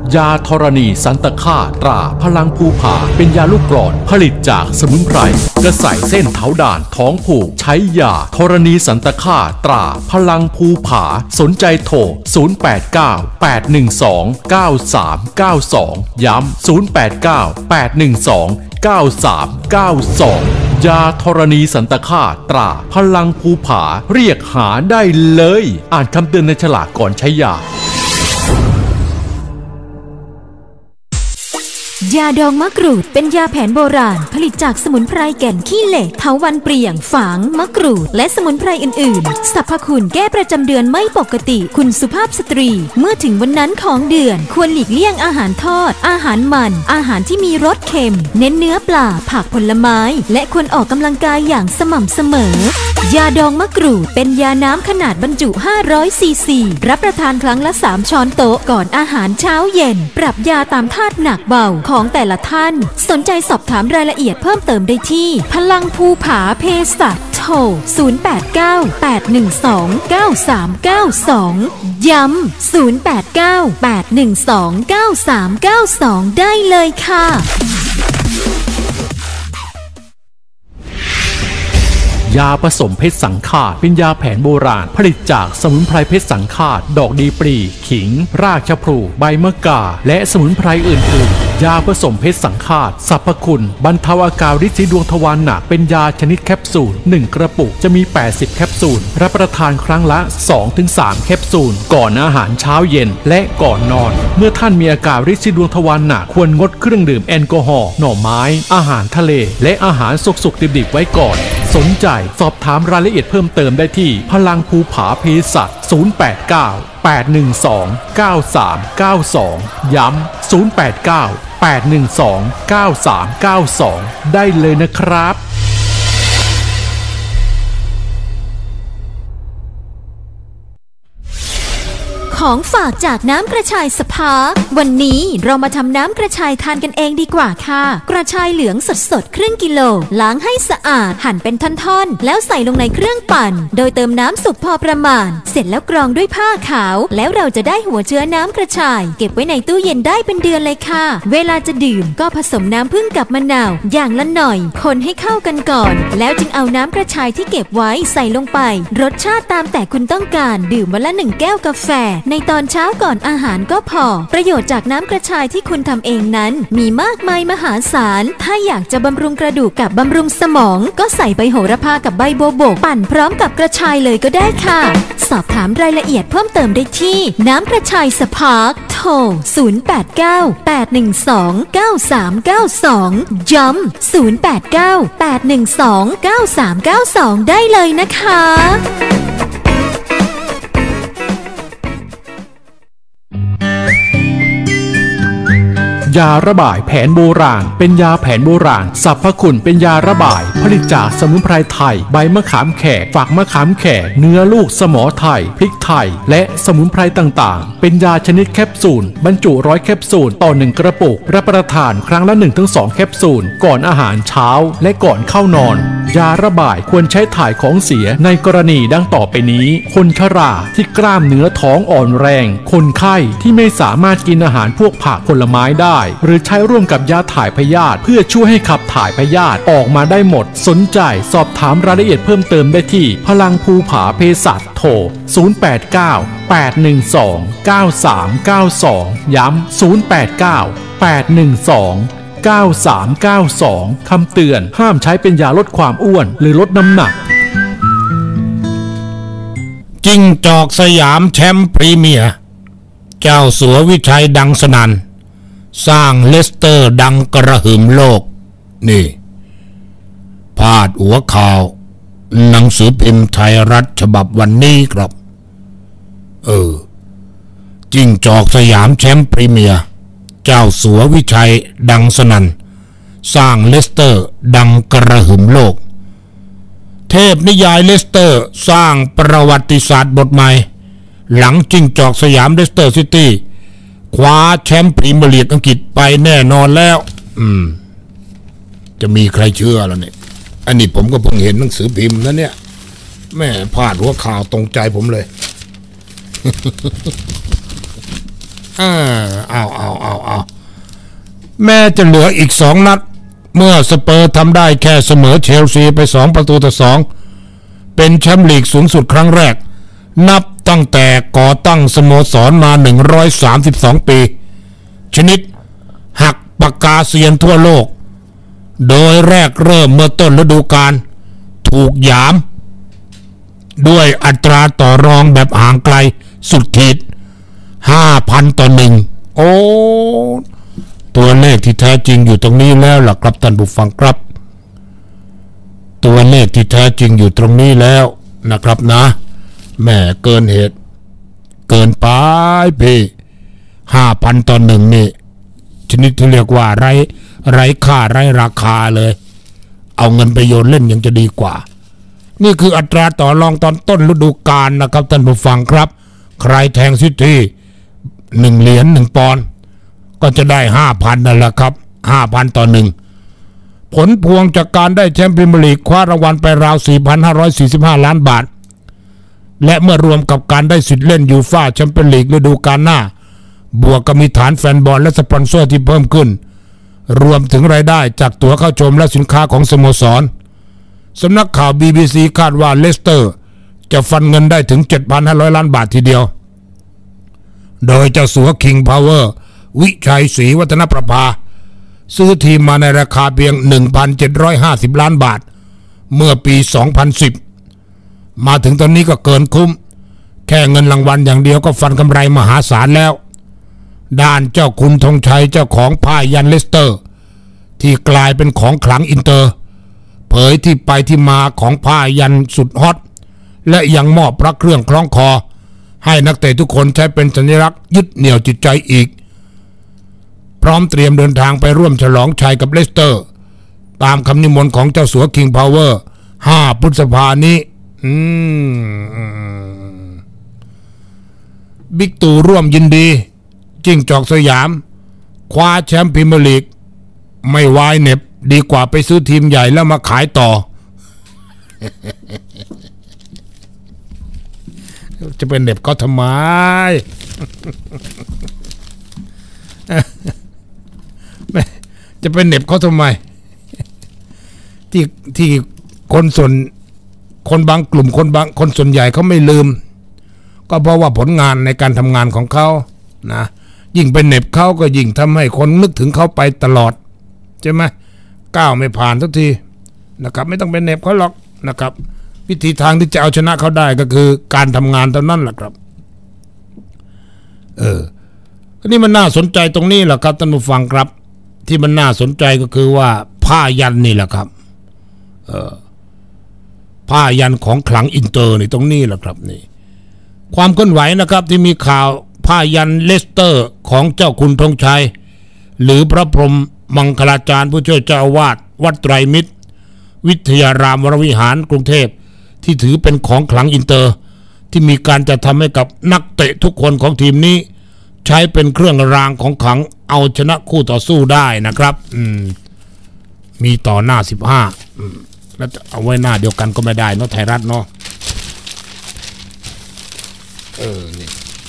ยาธรณีสันตฆาตตราพลังภูผาเป็นยาลูกกรอนผลิตจากสมุนไพรกระใสเส้นเท้าด่านท้องผูกใช้ยาธรณีสันตฆาตตราพลังภูผาสนใจโทรศูนย์ แปด เก้า แปด หนึ่ง สอง เก้า สาม เก้า สองย้ำศูนย์ แปด เก้า แปด หนึ่ง สอง เก้า สาม เก้า สองยาธรณีสันตฆาตตราพลังภูผาเรียกหาได้เลยอ่านคำเตือนในฉลากก่อนใช้ยายาดองมะกรูดเป็นยาแผนโบราณผลิตจากสมุนไพรแก่นขี้เหล็กเถาวัลย์เปลี่ยงฝางมะกรูดและสมุนไพรอื่นๆสรรพคุณแก้ประจำเดือนไม่ปกติคุณสุภาพสตรีเมื่อถึงวันนั้นของเดือนควรหลีกเลี่ยงอาหารทอดอาหารมันอาหารที่มีรสเค็มเน้นเนื้อปลาผักผลไม้และควรออกกำลังกายอย่างสม่ำเสมอยาดองมะกรูดเป็นยาน้ำขนาดบรรจุห้าร้อยซีซีรับประทานครั้งละสามช้อนโต๊ะก่อนอาหารเช้าเย็นปรับยาตามธาตุหนักเบาของแต่ละท่านสนใจสอบถามรายละเอียดเพิ่มเติมได้ที่พลังภูผาเภสัชโทรศูนย์ แปด เก้า แปด หนึ่ง สอง เก้า สาม เก้า สองย้ำศูนย์ แปด เก้า แปด หนึ่ง สอง เก้า สาม เก้า สองได้เลยค่ะยาผสมเพชรสังฆาตเป็นยาแผนโบราณผลิตจากสมุนไพรเพชรสังฆาตดอกดีปรีขิงรากชะพลูใบมะกาและสมุนไพรอื่นๆยาผสมเพชรสังฆาตสรรพคุณบรรเทาอาการฤทธิ์สีดวงทวารหนักเป็นยาชนิดแคปซูลหนึ่งกระปุกจะมีแปดสิบแคปซูลรับประทานครั้งละ สองถึงสาม แคปซูลก่อนอาหารเช้าเย็นและก่อนนอนเมื่อท่านมีอาการฤทธิ์สีดวงทวารหนักควรงดเครื่องดื่มแอลกอฮอล์หน่อไม้อาหารทะเลและอาหารสุกๆดิบๆไว้ก่อนสนใจสอบถามรายละเอียดเพิ่มเติมได้ที่พลังภูผาเภสัชศูนย์ แปด เก้า แปด หนึ่ง สอง เก้า สาม เก้า สองย้ำศูนย์ แปด เก้า แปด หนึ่ง สอง เก้า สาม เก้า สองได้เลยนะครับของฝากจากน้ำกระชายสภาวันนี้เรามาทำน้ำกระชายทานกันเองดีกว่าค่ะกระชายเหลืองสดๆครึ่งกิโลล้างให้สะอาดหั่นเป็นท่อนๆแล้วใส่ลงในเครื่องปั่นโดยเติมน้ำสุกพอประมาณเสร็จแล้วกรองด้วยผ้าขาวแล้วเราจะได้หัวเชื้อน้ำกระชายเก็บไว้ในตู้เย็นได้เป็นเดือนเลยค่ะเวลาจะดื่มก็ผสมน้ำผึ้งกับมะนาวอย่างละหน่อยคนให้เข้ากันก่อนแล้วจึงเอาน้ำกระชายที่เก็บไว้ใส่ลงไปรสชาติตามแต่คุณต้องการดื่มวันละหนึ่งแก้วกาแฟในตอนเช้าก่อนอาหารก็พอประโยชน์จากน้ำกระชายที่คุณทำเองนั้นมีมากมายมหาศาลถ้าอยากจะบำรุงกระดูกกับบำรุงสมองก็ใส่ใบโหระพากับใบโบโบกปั่นพร้อมกับกระชายเลยก็ได้ค่ะสอบถามรายละเอียดเพิ่มเติมได้ที่น้ำกระชายสปาร์คโทรศูนย์ แปด เก้า แปด หนึ่ง สอง เก้า สาม เก้า สองย้ำศูนย์ แปด เก้า แปด หนึ่ง สอง เก้า สาม เก้า สองได้เลยนะคะยาระบายแผนโบราณเป็นยาแผนโบราณสรรพคุณเป็นยาระบายผลิตจากสมุนไพรไทยใบมะขามแขกฝักมะขามแขกเนื้อลูกสมอไทยพริกไทยและสมุนไพรต่างๆเป็นยาชนิดแคปซูลบรรจุร้อยแคปซูลต่อหนึ่งกระปุกรับประทานครั้งละ หนึ่งถึงสอง แคปซูลก่อนอาหารเช้าและก่อนเข้านอนยาระบายควรใช้ถ่ายของเสียในกรณีดังต่อไปนี้คนชราที่กล้ามเนื้อท้องอ่อนแรงคนไข้ที่ไม่สามารถกินอาหารพวกผักผลไม้ได้หรือใช้ร่วมกับยาถ่ายพยาธิเพื่อช่วยให้ขับถ่ายพยาธิออกมาได้หมดสนใจสอบถามรายละเอียดเพิ่มเติมได้ที่พลังภูผาเภสัชโทรศูนย์ แปด เก้า แปด หนึ่ง สอง เก้า สาม เก้า สองย้ำศูนย์ แปด เก้า แปด หนึ่ง สอง เก้า สาม เก้า สองคำเตือนห้ามใช้เป็นยาลดความอ้วนหรือลดน้ำหนักจิ้งจอกสยามแชมป์พรีเมียร์เจ้าสัววิชัยดังสนั่นสร้างเลสเตอร์ดังกระหึ่มโลกนี่พาดหัวข่าวหนังสือพิมพ์ไทยรัฐฉบับวันนี้ครับเออจิ้งจอกสยามแชมป์พรีเมียร์เจ้าสัววิชัยดังสนั่นสร้างเลสเตอร์ดังกระหึ่มโลกเทพนิยายเลสเตอร์สร้างประวัติศาสตร์บทใหม่หลังจิ้งจอกสยามเลสเตอร์ซิตี้คว้าแชมป์พรีเมียร์ลีกอังกฤษไปแน่นอนแล้วอืมจะมีใครเชื่อแล้วเนี่ยอันนี้ผมก็เพิ่งเห็นหนังสือพิมพ์นะเนี่ยแม่พลาดหัวข่าวตรงใจผมเลยเออเอาเอาเอาเอาแม้จะเหลืออีกสองนัดเมื่อสเปอร์ทำได้แค่เสมอเชลซีไปสองประตูต่อสองเป็นแชมป์ลีกสูงสุดครั้งแรกนับตั้งแต่ก่อตั้งสโมสรมาหนึ่งร้อยสามสิบสองปีชนิดหักปากกาเซียนทั่วโลกโดยแรกเริ่มเมื่อต้นฤดูกาลถูกหยามด้วยอัตราต่อรองแบบห่างไกลสุดขีด ห้าพัน ต่อหนึ่งโอ้ตัวเลขที่แท้จริงอยู่ตรงนี้แล้วล่ะครับท่านผู้ฟังครับตัวเลขที่แท้จริงอยู่ตรงนี้แล้วนะครับนะแม่เกินเหตุเกินไปพี่ ห้าพัน ต่อหนึ่งนี่ชนิดที่เรียกว่าไร้ไร้ค่าไร้ราคาเลยเอาเงินไปโยนเล่นยังจะดีกว่านี่คืออัตราต่อรองตอนต้นฤดูกาลนะครับท่านผู้ฟังครับใครแทงซิตี้หนึ่งเหรียญหนึ่งปอนด์ก็จะได้ ห้าพัน นั่นแหละครับ ห้าพัน ต่อหนึ่งผลพวงจากการได้แชมป์พรีเมียร์ลีกคว้ารางวัลไปราว สี่พันห้าร้อยสี่สิบห้า ล้านบาทและเมื่อรวมกับการได้สิทธิ์เล่นยูฟ่าแชมเปี้ยนลีกฤดูกาลหน้าบวกกับมีฐานแฟนบอลและสปอนเซอร์ที่เพิ่มขึ้นรวมถึงรายได้จากตั๋วเข้าชมและสินค้าของสโมสรสำนักข่าว บี บี ซี คาดว่าเลสเตอร์จะฟันเงินได้ถึง เจ็ดพันห้าร้อย ล้านบาททีเดียวโดยเจ้าสัว King Power วิชัยศรีวัฒนประภาซื้อทีมมาในราคาเพียง หนึ่งพันเจ็ดร้อยห้าสิบ ล้านบาทเมื่อปี สองพันสิบ มาถึงตอนนี้ก็เกินคุ้มแค่เงินรางวัลอย่างเดียวก็ฟันกำไรมหาศาลแล้วด้านเจ้าคุณธงชัยเจ้าของผ้ายันเลสเตอร์ที่กลายเป็นของขลังอินเตอร์เผยที่ไปที่มาของผ้ายันสุดฮอตและยังมอบพระเครื่องคล้องคอให้นักเตะทุกคนใช้เป็นสัญลักษณ์ยึดเหนี่ยวจิตใจอีกพร้อมเตรียมเดินทางไปร่วมฉลองชัยกับเลสเตอร์ตามคำนิมนต์ของเจ้าสัว King Power ห้าพฤษภาคมนี้อืมบิ๊กตู่ร่วมยินดีจิ้งจอกสยามคว้าแชมป์พรีเมียร์ลีกไม่วายเหน็บดีกว่าไปซื้อทีมใหญ่แล้วมาขายต่อ จะเป็นเหน็บเขาทำไม จะเป็นเหน็บเขาทำไมที่ที่คนส่วนคนบางกลุ่มคนบางคนส่วนใหญ่เขาไม่ลืมก็เพราะว่าผลงานในการทำงานของเขานะยิ่งเป็นเหน็บเขาก็ยิ่งทำให้คนนึกถึงเขาไปตลอดใช่ไหมก้าวไม่ผ่านสักทีนะครับไม่ต้องเป็นเหน็บเขาหรอกนะครับวิธีทางที่จะเอาชนะเขาได้ก็คือการทำงานเท่านั้นแหละครับเออนี่มันน่าสนใจตรงนี้แหละครับท่านผู้ฟังครับที่มันน่าสนใจก็คือว่าผ้ายันนี่แหละครับเออผ้ายันของขลังอินเตอร์นี่ตรงนี้แหละครับนี่ความเคลื่อนไหวนะครับที่มีข่าวผ้ายันเลสเตอร์ของเจ้าคุณธงชัยหรือพระพรหมมังคลาจารย์ผู้ช่วยเจ้าอาวาสวัดไตรมิตรวิทยารามวรวิหารกรุงเทพที่ถือเป็นของขลังอินเตอร์ที่มีการจะทำให้กับนักเตะทุกคนของทีมนี้ใช้เป็นเครื่องรางของขลังเอาชนะคู่ต่อสู้ได้นะครับอืมมีต่อหน้าสิบห้าอืมแล้วเอาไว้หน้าเดียวกันก็ไม่ได้เนาะไทยรัฐเนาะเออนี่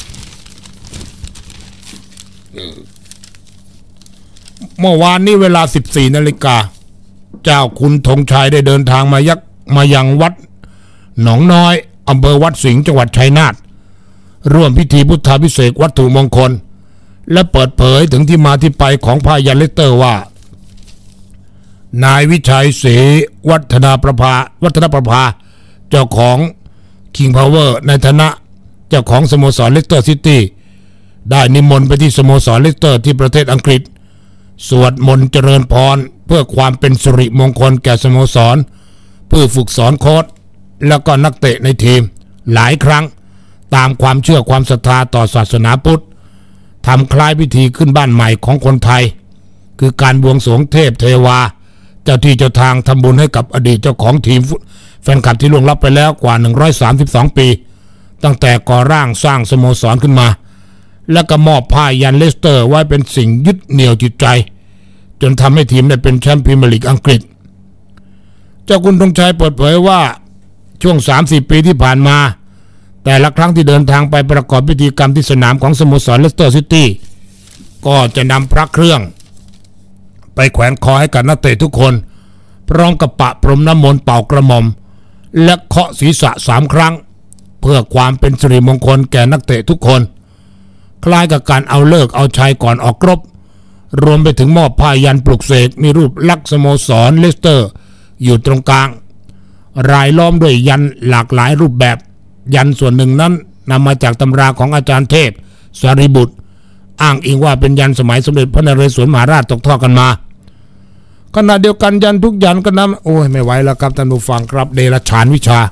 เมื่อวานนี้เวลา สิบสี่ นาฬิกาเจ้าคุณธงชัยได้เดินทางมายักมายังวัดหนองน้อยอำเภอวัดสิงห์จังหวัดชัยนาทร่วมพิธีพุทธาภิเษกวัตถุมงคลและเปิดเผยถึงที่มาที่ไปของผ้ายันเลสเตอร์ว่านายวิชัยศรีวัฒนาประภาวัฒนประภาเจ้าของ King Power ในฐานะเจ้าของสโมสรเลสเตอร์ซิตี้ได้นิมนต์ไปที่สโมสรเลสเตอร์ที่ประเทศอังกฤษสวดมนต์เจริญพรเพื่อความเป็นสิริมงคลแก่สโมสรเพื่อฝึกสอนโค้ชแล้วก็นักเตะในทีมหลายครั้งตามความเชื่อความศรัทธาต่อศาสนาพุทธทำคล้ายพิธีขึ้นบ้านใหม่ของคนไทยคือการบวงสรวงเทพเทวาเจ้าที่เจ้าทางทำบุญให้กับอดีตเจ้าของทีมแฟนคลับที่ล่วงลับไปแล้วกว่าหนึ่งร้อยสามสิบสองปีตั้งแต่ก่อร่างสร้างสโมสรขึ้นมาแล้วก็มอบผ้ายันเลสเตอร์ไว้เป็นสิ่งยึดเหนี่ยวจิตใจจนทำให้ทีมได้เป็นแชมป์พรีเมียร์ลีกอังกฤษเจ้าคุณธงชัยเปิดเผยว่าช่วง สามสิบ ปีที่ผ่านมาแต่ละครั้งที่เดินทางไปประกอบพิธีกรรมที่สนามของสโมสรเลสเตอร์ซิตี้ก็จะนำพระเครื่องไปแขวนคอให้กับนักเตะทุกคนพร้อมกับปะพรมน้ำมนต์เป่ากระหม่อมและเคาะศีรษะสามครั้งเพื่อความเป็นสิริมงคลแก่นักเตะทุกคนคล้ายกับการเอาเลิกเอาชัยก่อนออกรบรวมไปถึงมอบผ้ายันปลุกเสกมีรูปลักษณ์สโมสรเลสเตอร์อยู่ตรงกลางรายล้อมด้วยยันหลากหลายรูปแบบยันส่วนหนึ่งนั้นนำมาจากตำราของอาจารย์เทพสารีบุตรอ้างอิงว่าเป็นยันสมัยสมเด็จพระนเรศวรมหาราชตกทอดกันมาขณะเดียวกันยันทุกยันก็นำโอ้ยไม่ไหวแล้วครับท่านผู้ฟังครับเดรัจฉานวิชา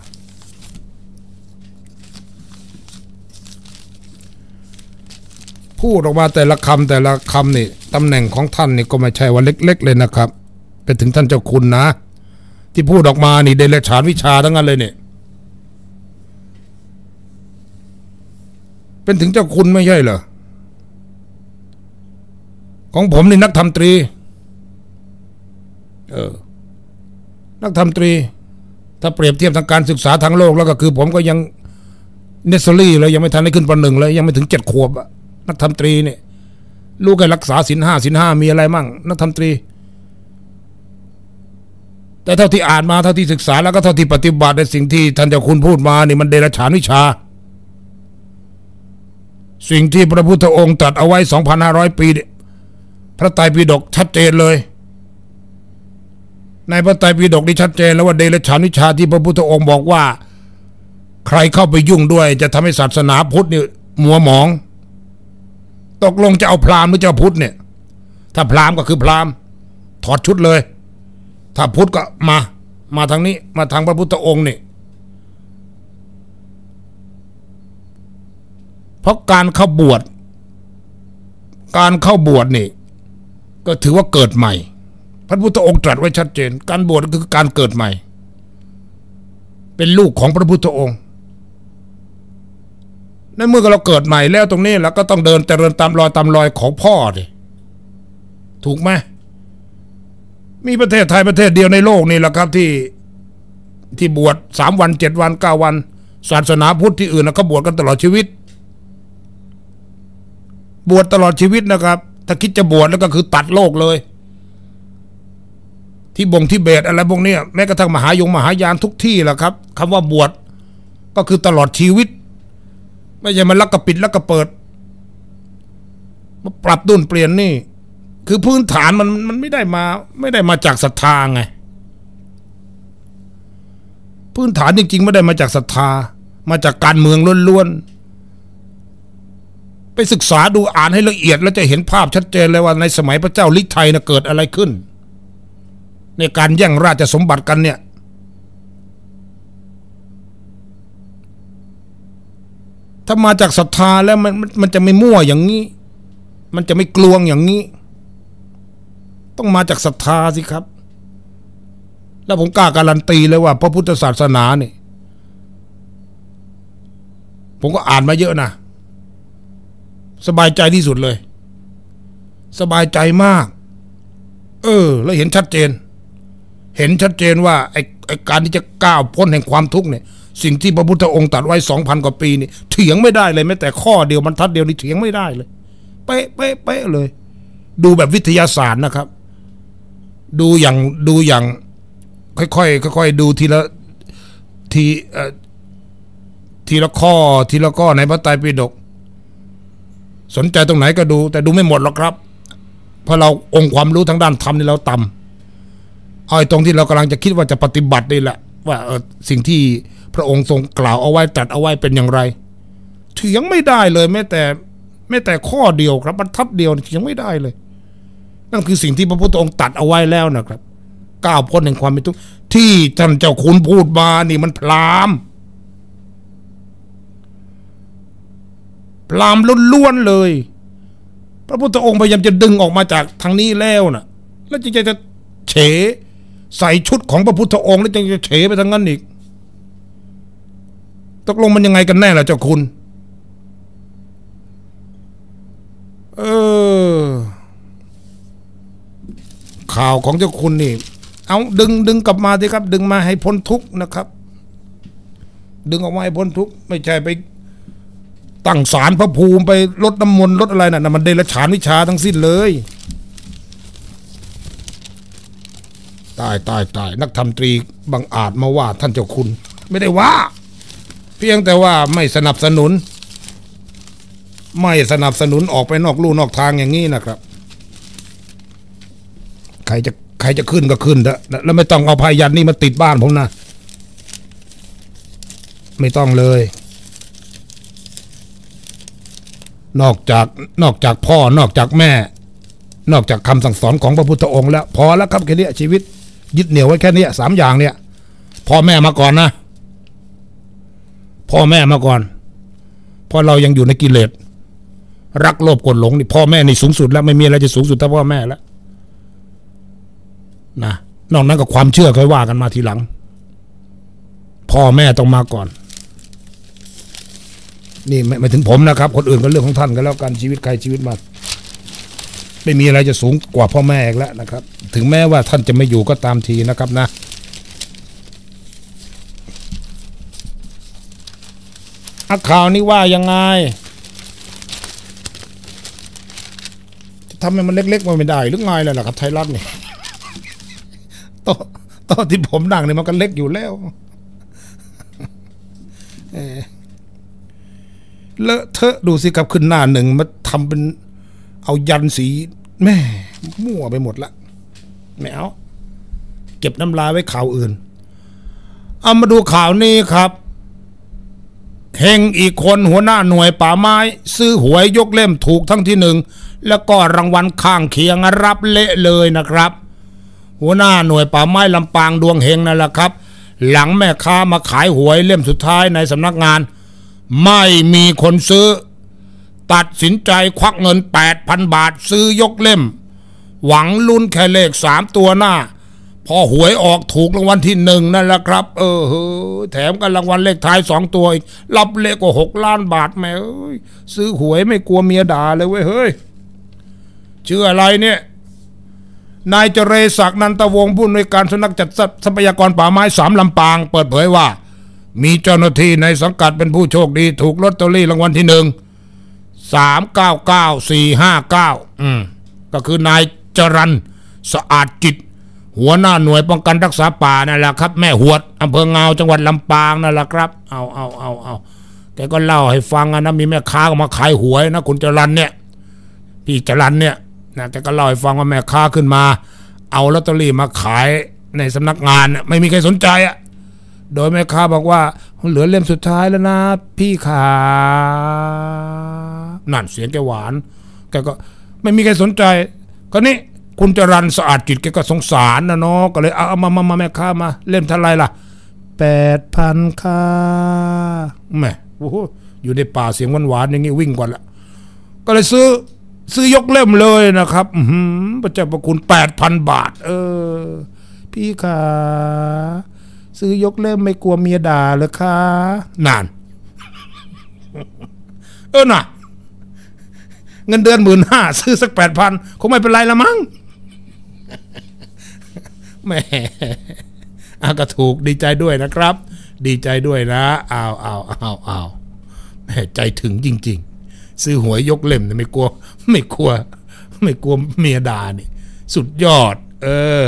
พูดออกมาแต่ละคำแต่ละคำนี่ตำแหน่งของท่านนี่ก็ไม่ใช่ว่าเล็กๆเลยนะครับเป็นถึงท่านเจ้าคุณนะที่พูดออกมานี่เดรัจฉานวิชาทั้งนั้นเลยเนี่ยเป็นถึงเจ้าคุณไม่ใช่เหรอของผมนี่นักธรรมตรีเออนักธรรมตรีถ้าเปรียบเทียบทางการศึกษาทางโลกแล้วก็คือผมก็ยังเนสเซอรี่เลยยังไม่ทันได้ขึ้นปหนึ่งเลยยังไม่ถึงเจ็ดขวบอะนักธรรมตรีเนี่ยลูกให้รักษาศีลห้าศีลห้ามีอะไรมั่งนักธรรมตรีแต่เท่าที่อ่านมาเท่าที่ศึกษาแล้วก็เท่าที่ปฏิบัติในสิ่งที่ท่านเจ้าคุณพูดมานี่มันเดรัจฉานวิชาสิ่งที่พระพุทธองค์ตรัสเอาไว้ สองพันห้าร้อย ปีพระไตรปิฎกชัดเจนเลยในพระไตรปิฎกนี่ชัดเจนแล้วว่าเดรัจฉานวิชาที่พระพุทธองค์บอกว่าใครเข้าไปยุ่งด้วยจะทำให้ศาสนาพุทธนี่มัวหมองตกลงจะเอาพราหมณ์หรือจะเอาพุทธเนี่ยถ้าพราหมณ์ก็คือพราหมณ์ถอดชุดเลยถ้าพุทธก็มามาทางนี้มาทางพระพุทธองค์นี่เพราะการเข้าบวชการเข้าบวชนี่ก็ถือว่าเกิดใหม่พระพุทธองค์ตรัสไว้ชัดเจนการบวชก็คือการเกิดใหม่เป็นลูกของพระพุทธองค์ในเมื่อเราเกิดใหม่แล้วตรงนี้เราก็ต้องเดินเจริญตามรอยตามรอยของพ่อดิถูกไหมมีประเทศไทยประเทศเดียวในโลกนี่แหละครับที่ที่บวชสามวันเจ็ดวันเก้าวันศาสนาพุทธที่อื่นนะเขาบวชกันตลอดชีวิตบวชตลอดชีวิตนะครับถ้าคิดจะบวชแล้วก็คือตัดโลกเลยที่บ่งที่เบตอะไรพวกนี้แม้กระทั่งมหายงมหายานทุกที่แหละครับคำว่าบวชก็คือตลอดชีวิตไม่ใช่มันลักกระปิดลักกระเปิดมาปรับดุนเปลี่ยนนี่คือพื้นฐานมันมันไม่ได้มาไม่ได้มาจากศรัทธาไงพื้นฐานจริงๆไม่ได้มาจากศรัทธามาจากการเมืองล้วนๆไปศึกษาดูอ่านให้ละเอียดแล้วจะเห็นภาพชัดเจนเลยว่าในสมัยพระเจ้าลิไทยนะเกิดอะไรขึ้นในการแย่งราชสมบัติกันเนี่ยถ้ามาจากศรัทธาแล้วมันมันจะไม่มั่วอย่างนี้มันจะไม่กลวงอย่างนี้ต้องมาจากศรัทธาสิครับแล้วผมกล้าการันตีเลยว่าพระพุทธศาสนาเนี่ยผมก็อ่านมาเยอะนะสบายใจที่สุดเลยสบายใจมากเออแล้วเห็นชัดเจนเห็นชัดเจนว่าไอ้ไอ้การที่จะก้าวพ้นแห่งความทุกข์เนี่ยสิ่งที่พระพุทธองค์ตรัสไว้ สองพัน กว่าปีนี่เถียงไม่ได้เลยแม้แต่ข้อเดียวบรรทัดเดียวนี่เถียงไม่ได้เลยเป๊ะเป๊ะเป๊ะเลยดูแบบวิทยาศาสตร์นะครับดูอย่างดูอย่างค่อยๆค่อยๆดูทีละทีเอ่อทีละข้อทีละข้อในพระไตรปิฎกสนใจตรงไหนก็ดูแต่ดูไม่หมดหรอกครับเพราะเราองค์ความรู้ทางด้านธรรมนี่เราต่ำเอาตรงที่เรากำลังจะคิดว่าจะปฏิบัตินี่แหละว่าเออสิ่งที่พระองค์ทรงกล่าวเอาไว้ตรัสเอาไว้เป็นอย่างไรเถียงไม่ได้เลยแม้แต่แม้แต่ข้อเดียวครับบรรทัดเดียวเถียงไม่ได้เลยนั่นคือสิ่งที่พระพุทธองค์ตรัสเอาไว้แล้วนะครับก้าวพ้นแห่งความเป็นทุกข์ที่ท่านเจ้าคุณพูดมานี่มันพราหมณ์พราหมณ์ล้วนๆเลยพระพุทธองค์พยายามจะดึงออกมาจากทางนี้แล้วนะแล้วจริงๆจะเฉใส่ชุดของพระพุทธองค์แล้วจะเฉไปทางนั้นอีกตกลงมันยังไงกันแน่ล่ะเจ้าคุณเออข่าวของเจ้าคุณนี่เอาดึงดึงกลับมาสิครับดึงมาให้พ้นทุกข์นะครับดึงออกมาให้พ้นทุกข์ไม่ใช่ไปตั้งศาลพระภูมิไปลดน้ำมนต์ลดอะไรน่ะมันเดรัจฉานวิชาทั้งสิ้นเลยตายตายตายนักธรรมตรีบังอาจมาว่าท่านเจ้าคุณไม่ได้ว่าเพียงแต่ว่าไม่สนับสนุนไม่สนับสนุนออกไปนอกลู่นอกทางอย่างนี้นะครับใครจะใครจะขึ้นก็ขึ้นเถอะแล้วไม่ต้องเอาพายันนี่มาติดบ้านผมนะไม่ต้องเลยนอกจากนอกจากพ่อนอกจากแม่นอกจากคำสั่งสอนของพระพุทธองค์แล้วพอแล้วครับแค่นี้ชีวิตยึดเหนี่ยวไว้แค่นี้สามอย่างเนี่ยพ่อแม่มาก่อนนะพ่อแม่มาก่อนเพราะเรายังอยู่ในกิเลสรักโลภโกรธหลงนี่พ่อแม่นี่สูงสุดแล้วไม่มีอะไรจะสูงสุดเท่าพ่อแม่แล้วนะนอกนั้นก็ความเชื่อค่อยว่ากันมาทีหลังพ่อแม่ต้องมาก่อนนี่ไม่ไม่ถึงผมนะครับคนอื่นก็เรื่องของท่านกันแล้วกันชีวิตใครชีวิตมันไม่มีอะไรจะสูงกว่าพ่อแม่อีกแล้วนะครับถึงแม้ว่าท่านจะไม่อยู่ก็ตามทีนะครับนะอักข่าวนี้ว่ายังไงจะทำให้มันเล็กๆมันไม่ได้หรือไงล่ะครับไทยรัฐเนี่ยโต๊ะโต๊ะที่ผมนั่งเนี่ยมันก็เล็กอยู่แล้วเออเลอะเทอะดูสิครับขึ้นหน้าหนึ่งมาทำเป็นเอายันสีแม่มั่วไปหมดละไม่เอาเก็บน้ำลายไว้ข่าวอื่นเอามาดูข่าวนี้ครับเฮงอีกคนหัวหน้าหน่วยป่าไม้ซื้อหวยยกเล่มถูกทั้งที่หนึ่งแล้วก็รางวัลข้างเคียงรับเละเลยนะครับหัวหน้าหน่วยป่าไม้ลำปางดวงเฮงนั่นแหละครับหลังแม่ค้ามาขายหวยเล่มสุดท้ายในสำนักงานไม่มีคนซื้อตัดสินใจควักเงิน แปดพัน บาทซื้อยกเล่มหวังลุ้นแค่เลขสามตัวหน้าพอหวยออกถูกรางวัลที่หนึ่งนั่นแหละครับเออเฮ้ยแถมกันรางวัลเลขท้ายสองตัวอีกรับเลขกว่าหกล้านบาทแม่เอ้ยซื้อหวยไม่กลัวเมียด่าเลยเว้ยเฮ้ยชื่ออะไรเนี่ยนายเจเรศักดิ์นันตวงศ์ผู้อำนวยการสำนักจัดทรัพยากรป่าไม้สามลำปางเปิดเผยว่ามีเจ้าหน้าที่ในสังกัดเป็นผู้โชคดีถูกลอตเตอรี่รางวัลที่หนึ่งสามเก้าเก้าสี่ห้าเก้าอืมก็คือนายจรัญสะอาดจิตหัวหน้าหน่วยป้องกันรักษาป่านั่นแหละครับแม่หวดอำเภอเงาจังหวัดลำปางนั่นแหละครับเอาเอาเอาเอาแกก็เล่าให้ฟังนะมีแม่ค้ามาขายหวยนะคุณจรัญเนี่ยพี่จรัญเนี่ยนะแกก็เล่าให้ฟังว่าแม่ค้าขึ้นมาเอาลอตเตอรี่มาขายในสำนักงานไม่มีใครสนใจอ่ะโดยแม่ค้าบอกว่าเหลือเล่มสุดท้ายแล้วนะพี่ขานั่นเสียงแกหวานแกก็ไม่มีใครสนใจก็นี่คุณจรัญสะอาดจิตแกก็สงสารนะเนาะก็เลยเอามามามาแม่ค้ามาเล่มเท่าไรล่ะแปดพันค่ะแม่โอ้โหอยู่ในป่าเสียงหวานๆอย่างงี้วิ่งก่อนละก็เลยซื้อซื้อยกเล่มเลยนะครับอืมพระเจ้าประคุณแปดพันบาทเออพี่ขาซื้อยกเล่มไม่กลัวเมียด่าเลยค่ะนานเออน่ะเงินเดือนหมื่นห้าซื้อสักแปดพันคงไม่เป็นไรละมั้งแหมอาก็ถูกดีใจด้วยนะครับดีใจด้วยนะเอาเอาเอาเอาแหมใจถึงจริงๆซื้อหวยยกเล่มไม่กลัวไม่กลัวไม่กลัวเมียด่านี่สุดยอดเออ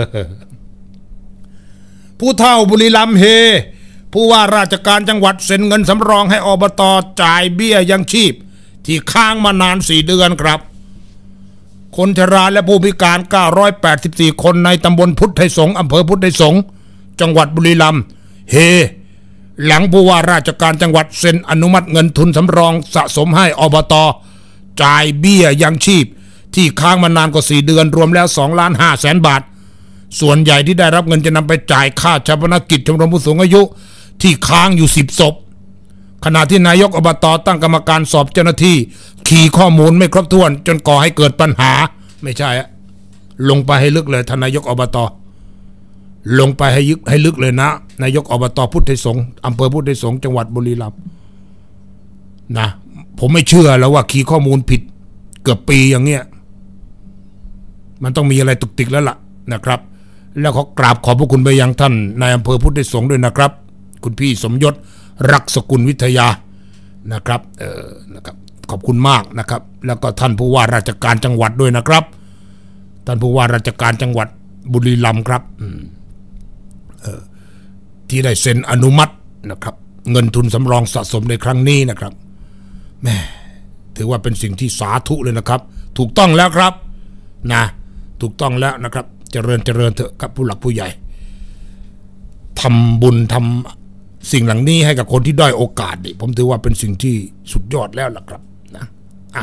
ผู้เฒ่าบุรีรัมย์เฮผู้ว่าราชการจังหวัดเซ็นเงินสำรองให้อบต.จ่ายเบี้ยยังชีพที่ค้างมานานสี่เดือนครับคนชราและผู้พิการเก้าร้อยแปดสิบสี่คนในตำบลพุทธไทยสงฆ์อำเภอพุทธไทยสงฆ์จังหวัดบุรีรัมย์เฮหลังผู้ว่าราชการจังหวัดเซ็นอนุมัติเงินทุนสำรองสะสมให้อบต.จ่ายเบี้ยยังชีพที่ค้างมานานกว่าสี่เดือนรวมแล้วสองล้านห้าแสนบาทส่วนใหญ่ที่ได้รับเงินจะนำไปจ่ายค่าชาปนกิจชมรมผู้สูงอายุที่ค้างอยู่สิบศพขณะที่นายกอบต.ตั้งกรรมการสอบเจ้าหน้าที่ขี่ข้อมูลไม่ครบถ้วนจนก่อให้เกิดปัญหาไม่ใช่อะลงไปให้ลึกเลยท่านนายกอบต.ลงไปให้ยึกให้ลึกเลยนะนายกอบต.พุทธไทยสงฆ์อำเภอพุทธไทยสงฆ์จังหวัดบุรีรัมย์นะผมไม่เชื่อแล้วว่าขี่ข้อมูลผิดเกือบปีอย่างเงี้ยมันต้องมีอะไรตุกติกแล้วล่ะนะครับแล้วขอกราบขอบพระคุณไปยังท่านนายอำเภอพุทธไทยสงฆ์ด้วยนะครับคุณพี่สมยศรักสกุลวิทยานะครับเออนะครับขอบคุณมากนะครับแล้วก็ท่านผู้ว่าราชการจังหวัดด้วยนะครับท่านผู้ว่าราชการจังหวัดบุรีรัมย์ครับเออที่ได้เซ็นอนุมัตินะครับเงินทุนสำรองสะสมในครั้งนี้นะครับแม่ถือว่าเป็นสิ่งที่สาธุเลยนะครับถูกต้องแล้วครับนะถูกต้องแล้วนะครับเจริญเจริญเถอะกับผู้หลักผู้ใหญ่ทำบุญทำสิ่งเหล่านี้ให้กับคนที่ด้อยโอกาสดิผมถือว่าเป็นสิ่งที่สุดยอดแล้วล่ะครับนะอ่ะ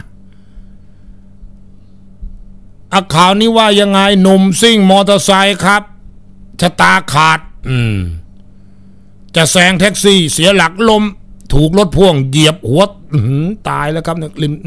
อ่ะข่าวนี้ว่ายังไงหนุ่มซิ่งมอเตอร์ไซค์ครับชะตาขาดอืมจะแซงแท็กซี่เสียหลักล้มถูกรถพ่วงเหยียบหัวตายแล้วครับเนี่ยริม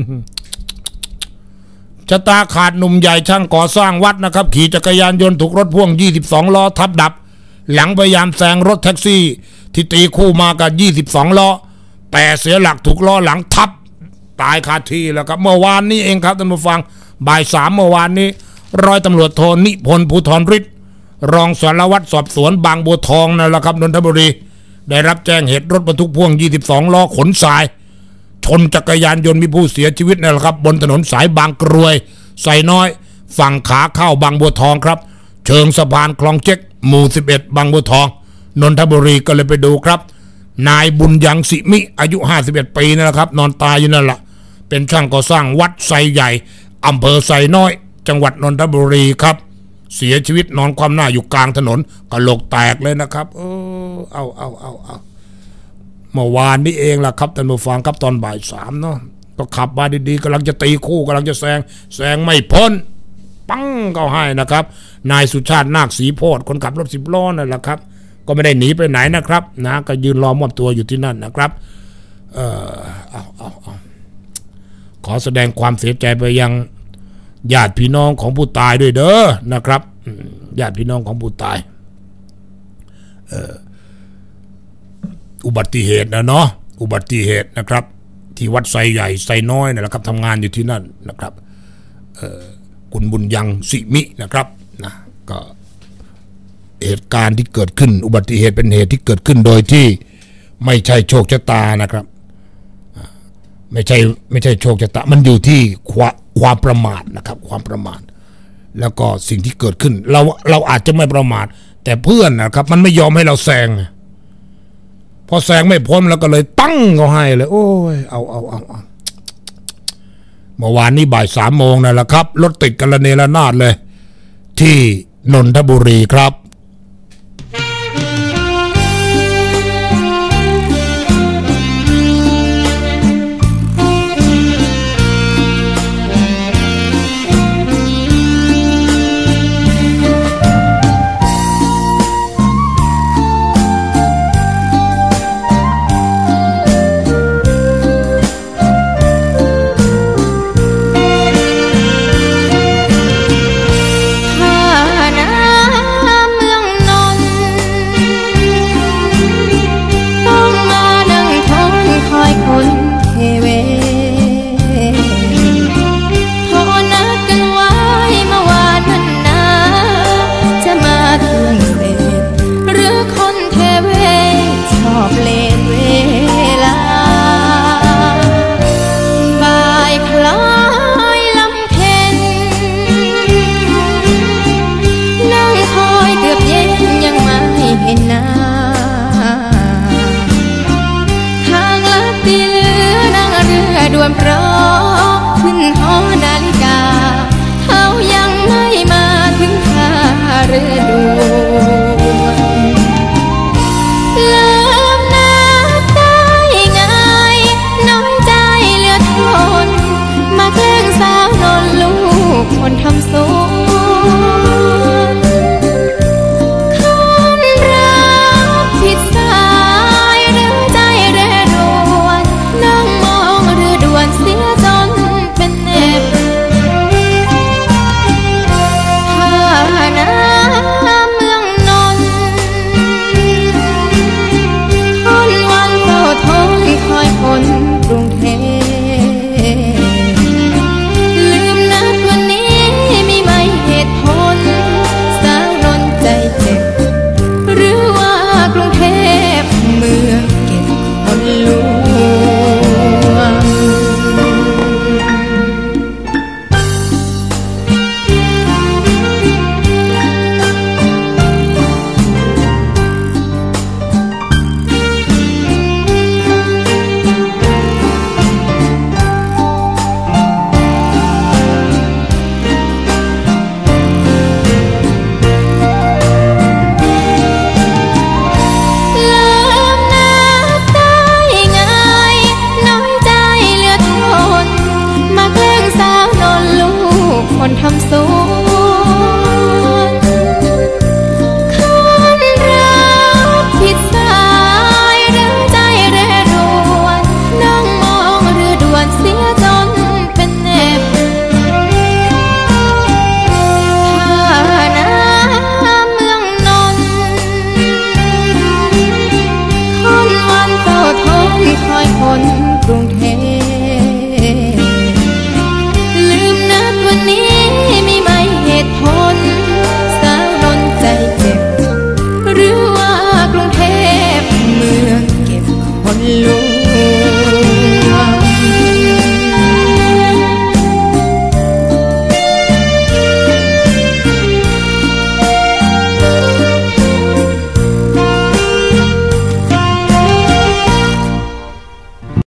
ชะตาขาดหนุ่มใหญ่ช่างก่อสร้างวัดนะครับขี่จักรยานยนต์ถูกรถพ่วงยี่สิบสองล้อทับดับหลังพยายามแซงรถแท็กซี่ที่ตีคู่มากับยี่สิบสองล้อแต่เสียหลักถูกล้อหลังทับตายคาที่แล้วครับเมื่อวานนี้เองครับท่านผู้ฟังบ่ายสามเมื่อวานนี้ร้อยตำรวจโทนิพนธ์ภูธรฤทธิ์รองสารวัตรสอบสวนบางบัวทองนั่นแหละครับนนทบุรีได้รับแจ้งเหตุรถบรรทุกพ่วงยี่สิบสองล้อขนทรายชนจักรยานยนต์มีผู้เสียชีวิตนั่นแหละครับบนถนนสายบางกรวยไซน้อยฝั่งขาเข้าบางบัวทองครับเชิงสะพานคลองเจ๊กหมู่สิบเอ็ดบางบัวทองนนทบุรีก็เลยไปดูครับนายบุญยังสิมิอายุห้าสิบเอ็ดปีนั่นแหละครับนอนตายอยู่นั่นแหละเป็นช่างก่อสร้างวัดไซใหญ่อำเภอไซน้อยจังหวัดนนทบุรีครับเสียชีวิตนอนคว่ำหน้าอยู่กลางถนนกระโหลกแตกเลยนะครับเออเอาเอาเอาเอาเมื่อวานนี้เองล่ะครับท่านผู้ฟังครับตอนบ่ายสามเนาะก็ขับมาดีๆกำลังจะตีคู่กำลังจะแซงแซงไม่พ้นปังก็ให้นะครับนายสุชาตินาคศรีโพธิ์คนขับรถสิบล้อนั่นแหละครับก็ไม่ได้หนีไปไหนนะครับนะก็ยืนรอมอบตัวอยู่ที่นั่นนะครับเออเอาเอาเอาขอแสดงความเสียใจไปยังญาติพี่น้องของผู้ตายด้วยเด้อนะครับญาติพี่น้องของผู้ตายเอ่ออุบัติเหตุนะเนาะอุบัติเหตุนะครับที่วัดไซใหญ่ไซน้อยนะครับทำงานอยู่ที่นั่นนะครับเอ่อคุณบุญยังสิมินะครับนะก็เหตุการณ์ที่เกิดขึ้นอุบัติเหตุเป็นเหตุที่เกิดขึ้นโดยที่ไม่ใช่โชคชะตานะครับไม่ใช่ไม่ใช่โชคชะตามันอยู่ที่ความความประมาทนะครับความประมาทแล้วก็สิ่งที่เกิดขึ้นเราเราอาจจะไม่ประมาทแต่เพื่อนนะครับมันไม่ยอมให้เราแซงพอแซงไม่พ้นแล้วก็เลยตั้งเขาให้เลยโอ้ยเอาเอาเอาเอาเมื่อวานนี้บ่ายสามโมงนั่นแหละครับรถติดกันระเนระนาดเลยที่นนทบุรีครับ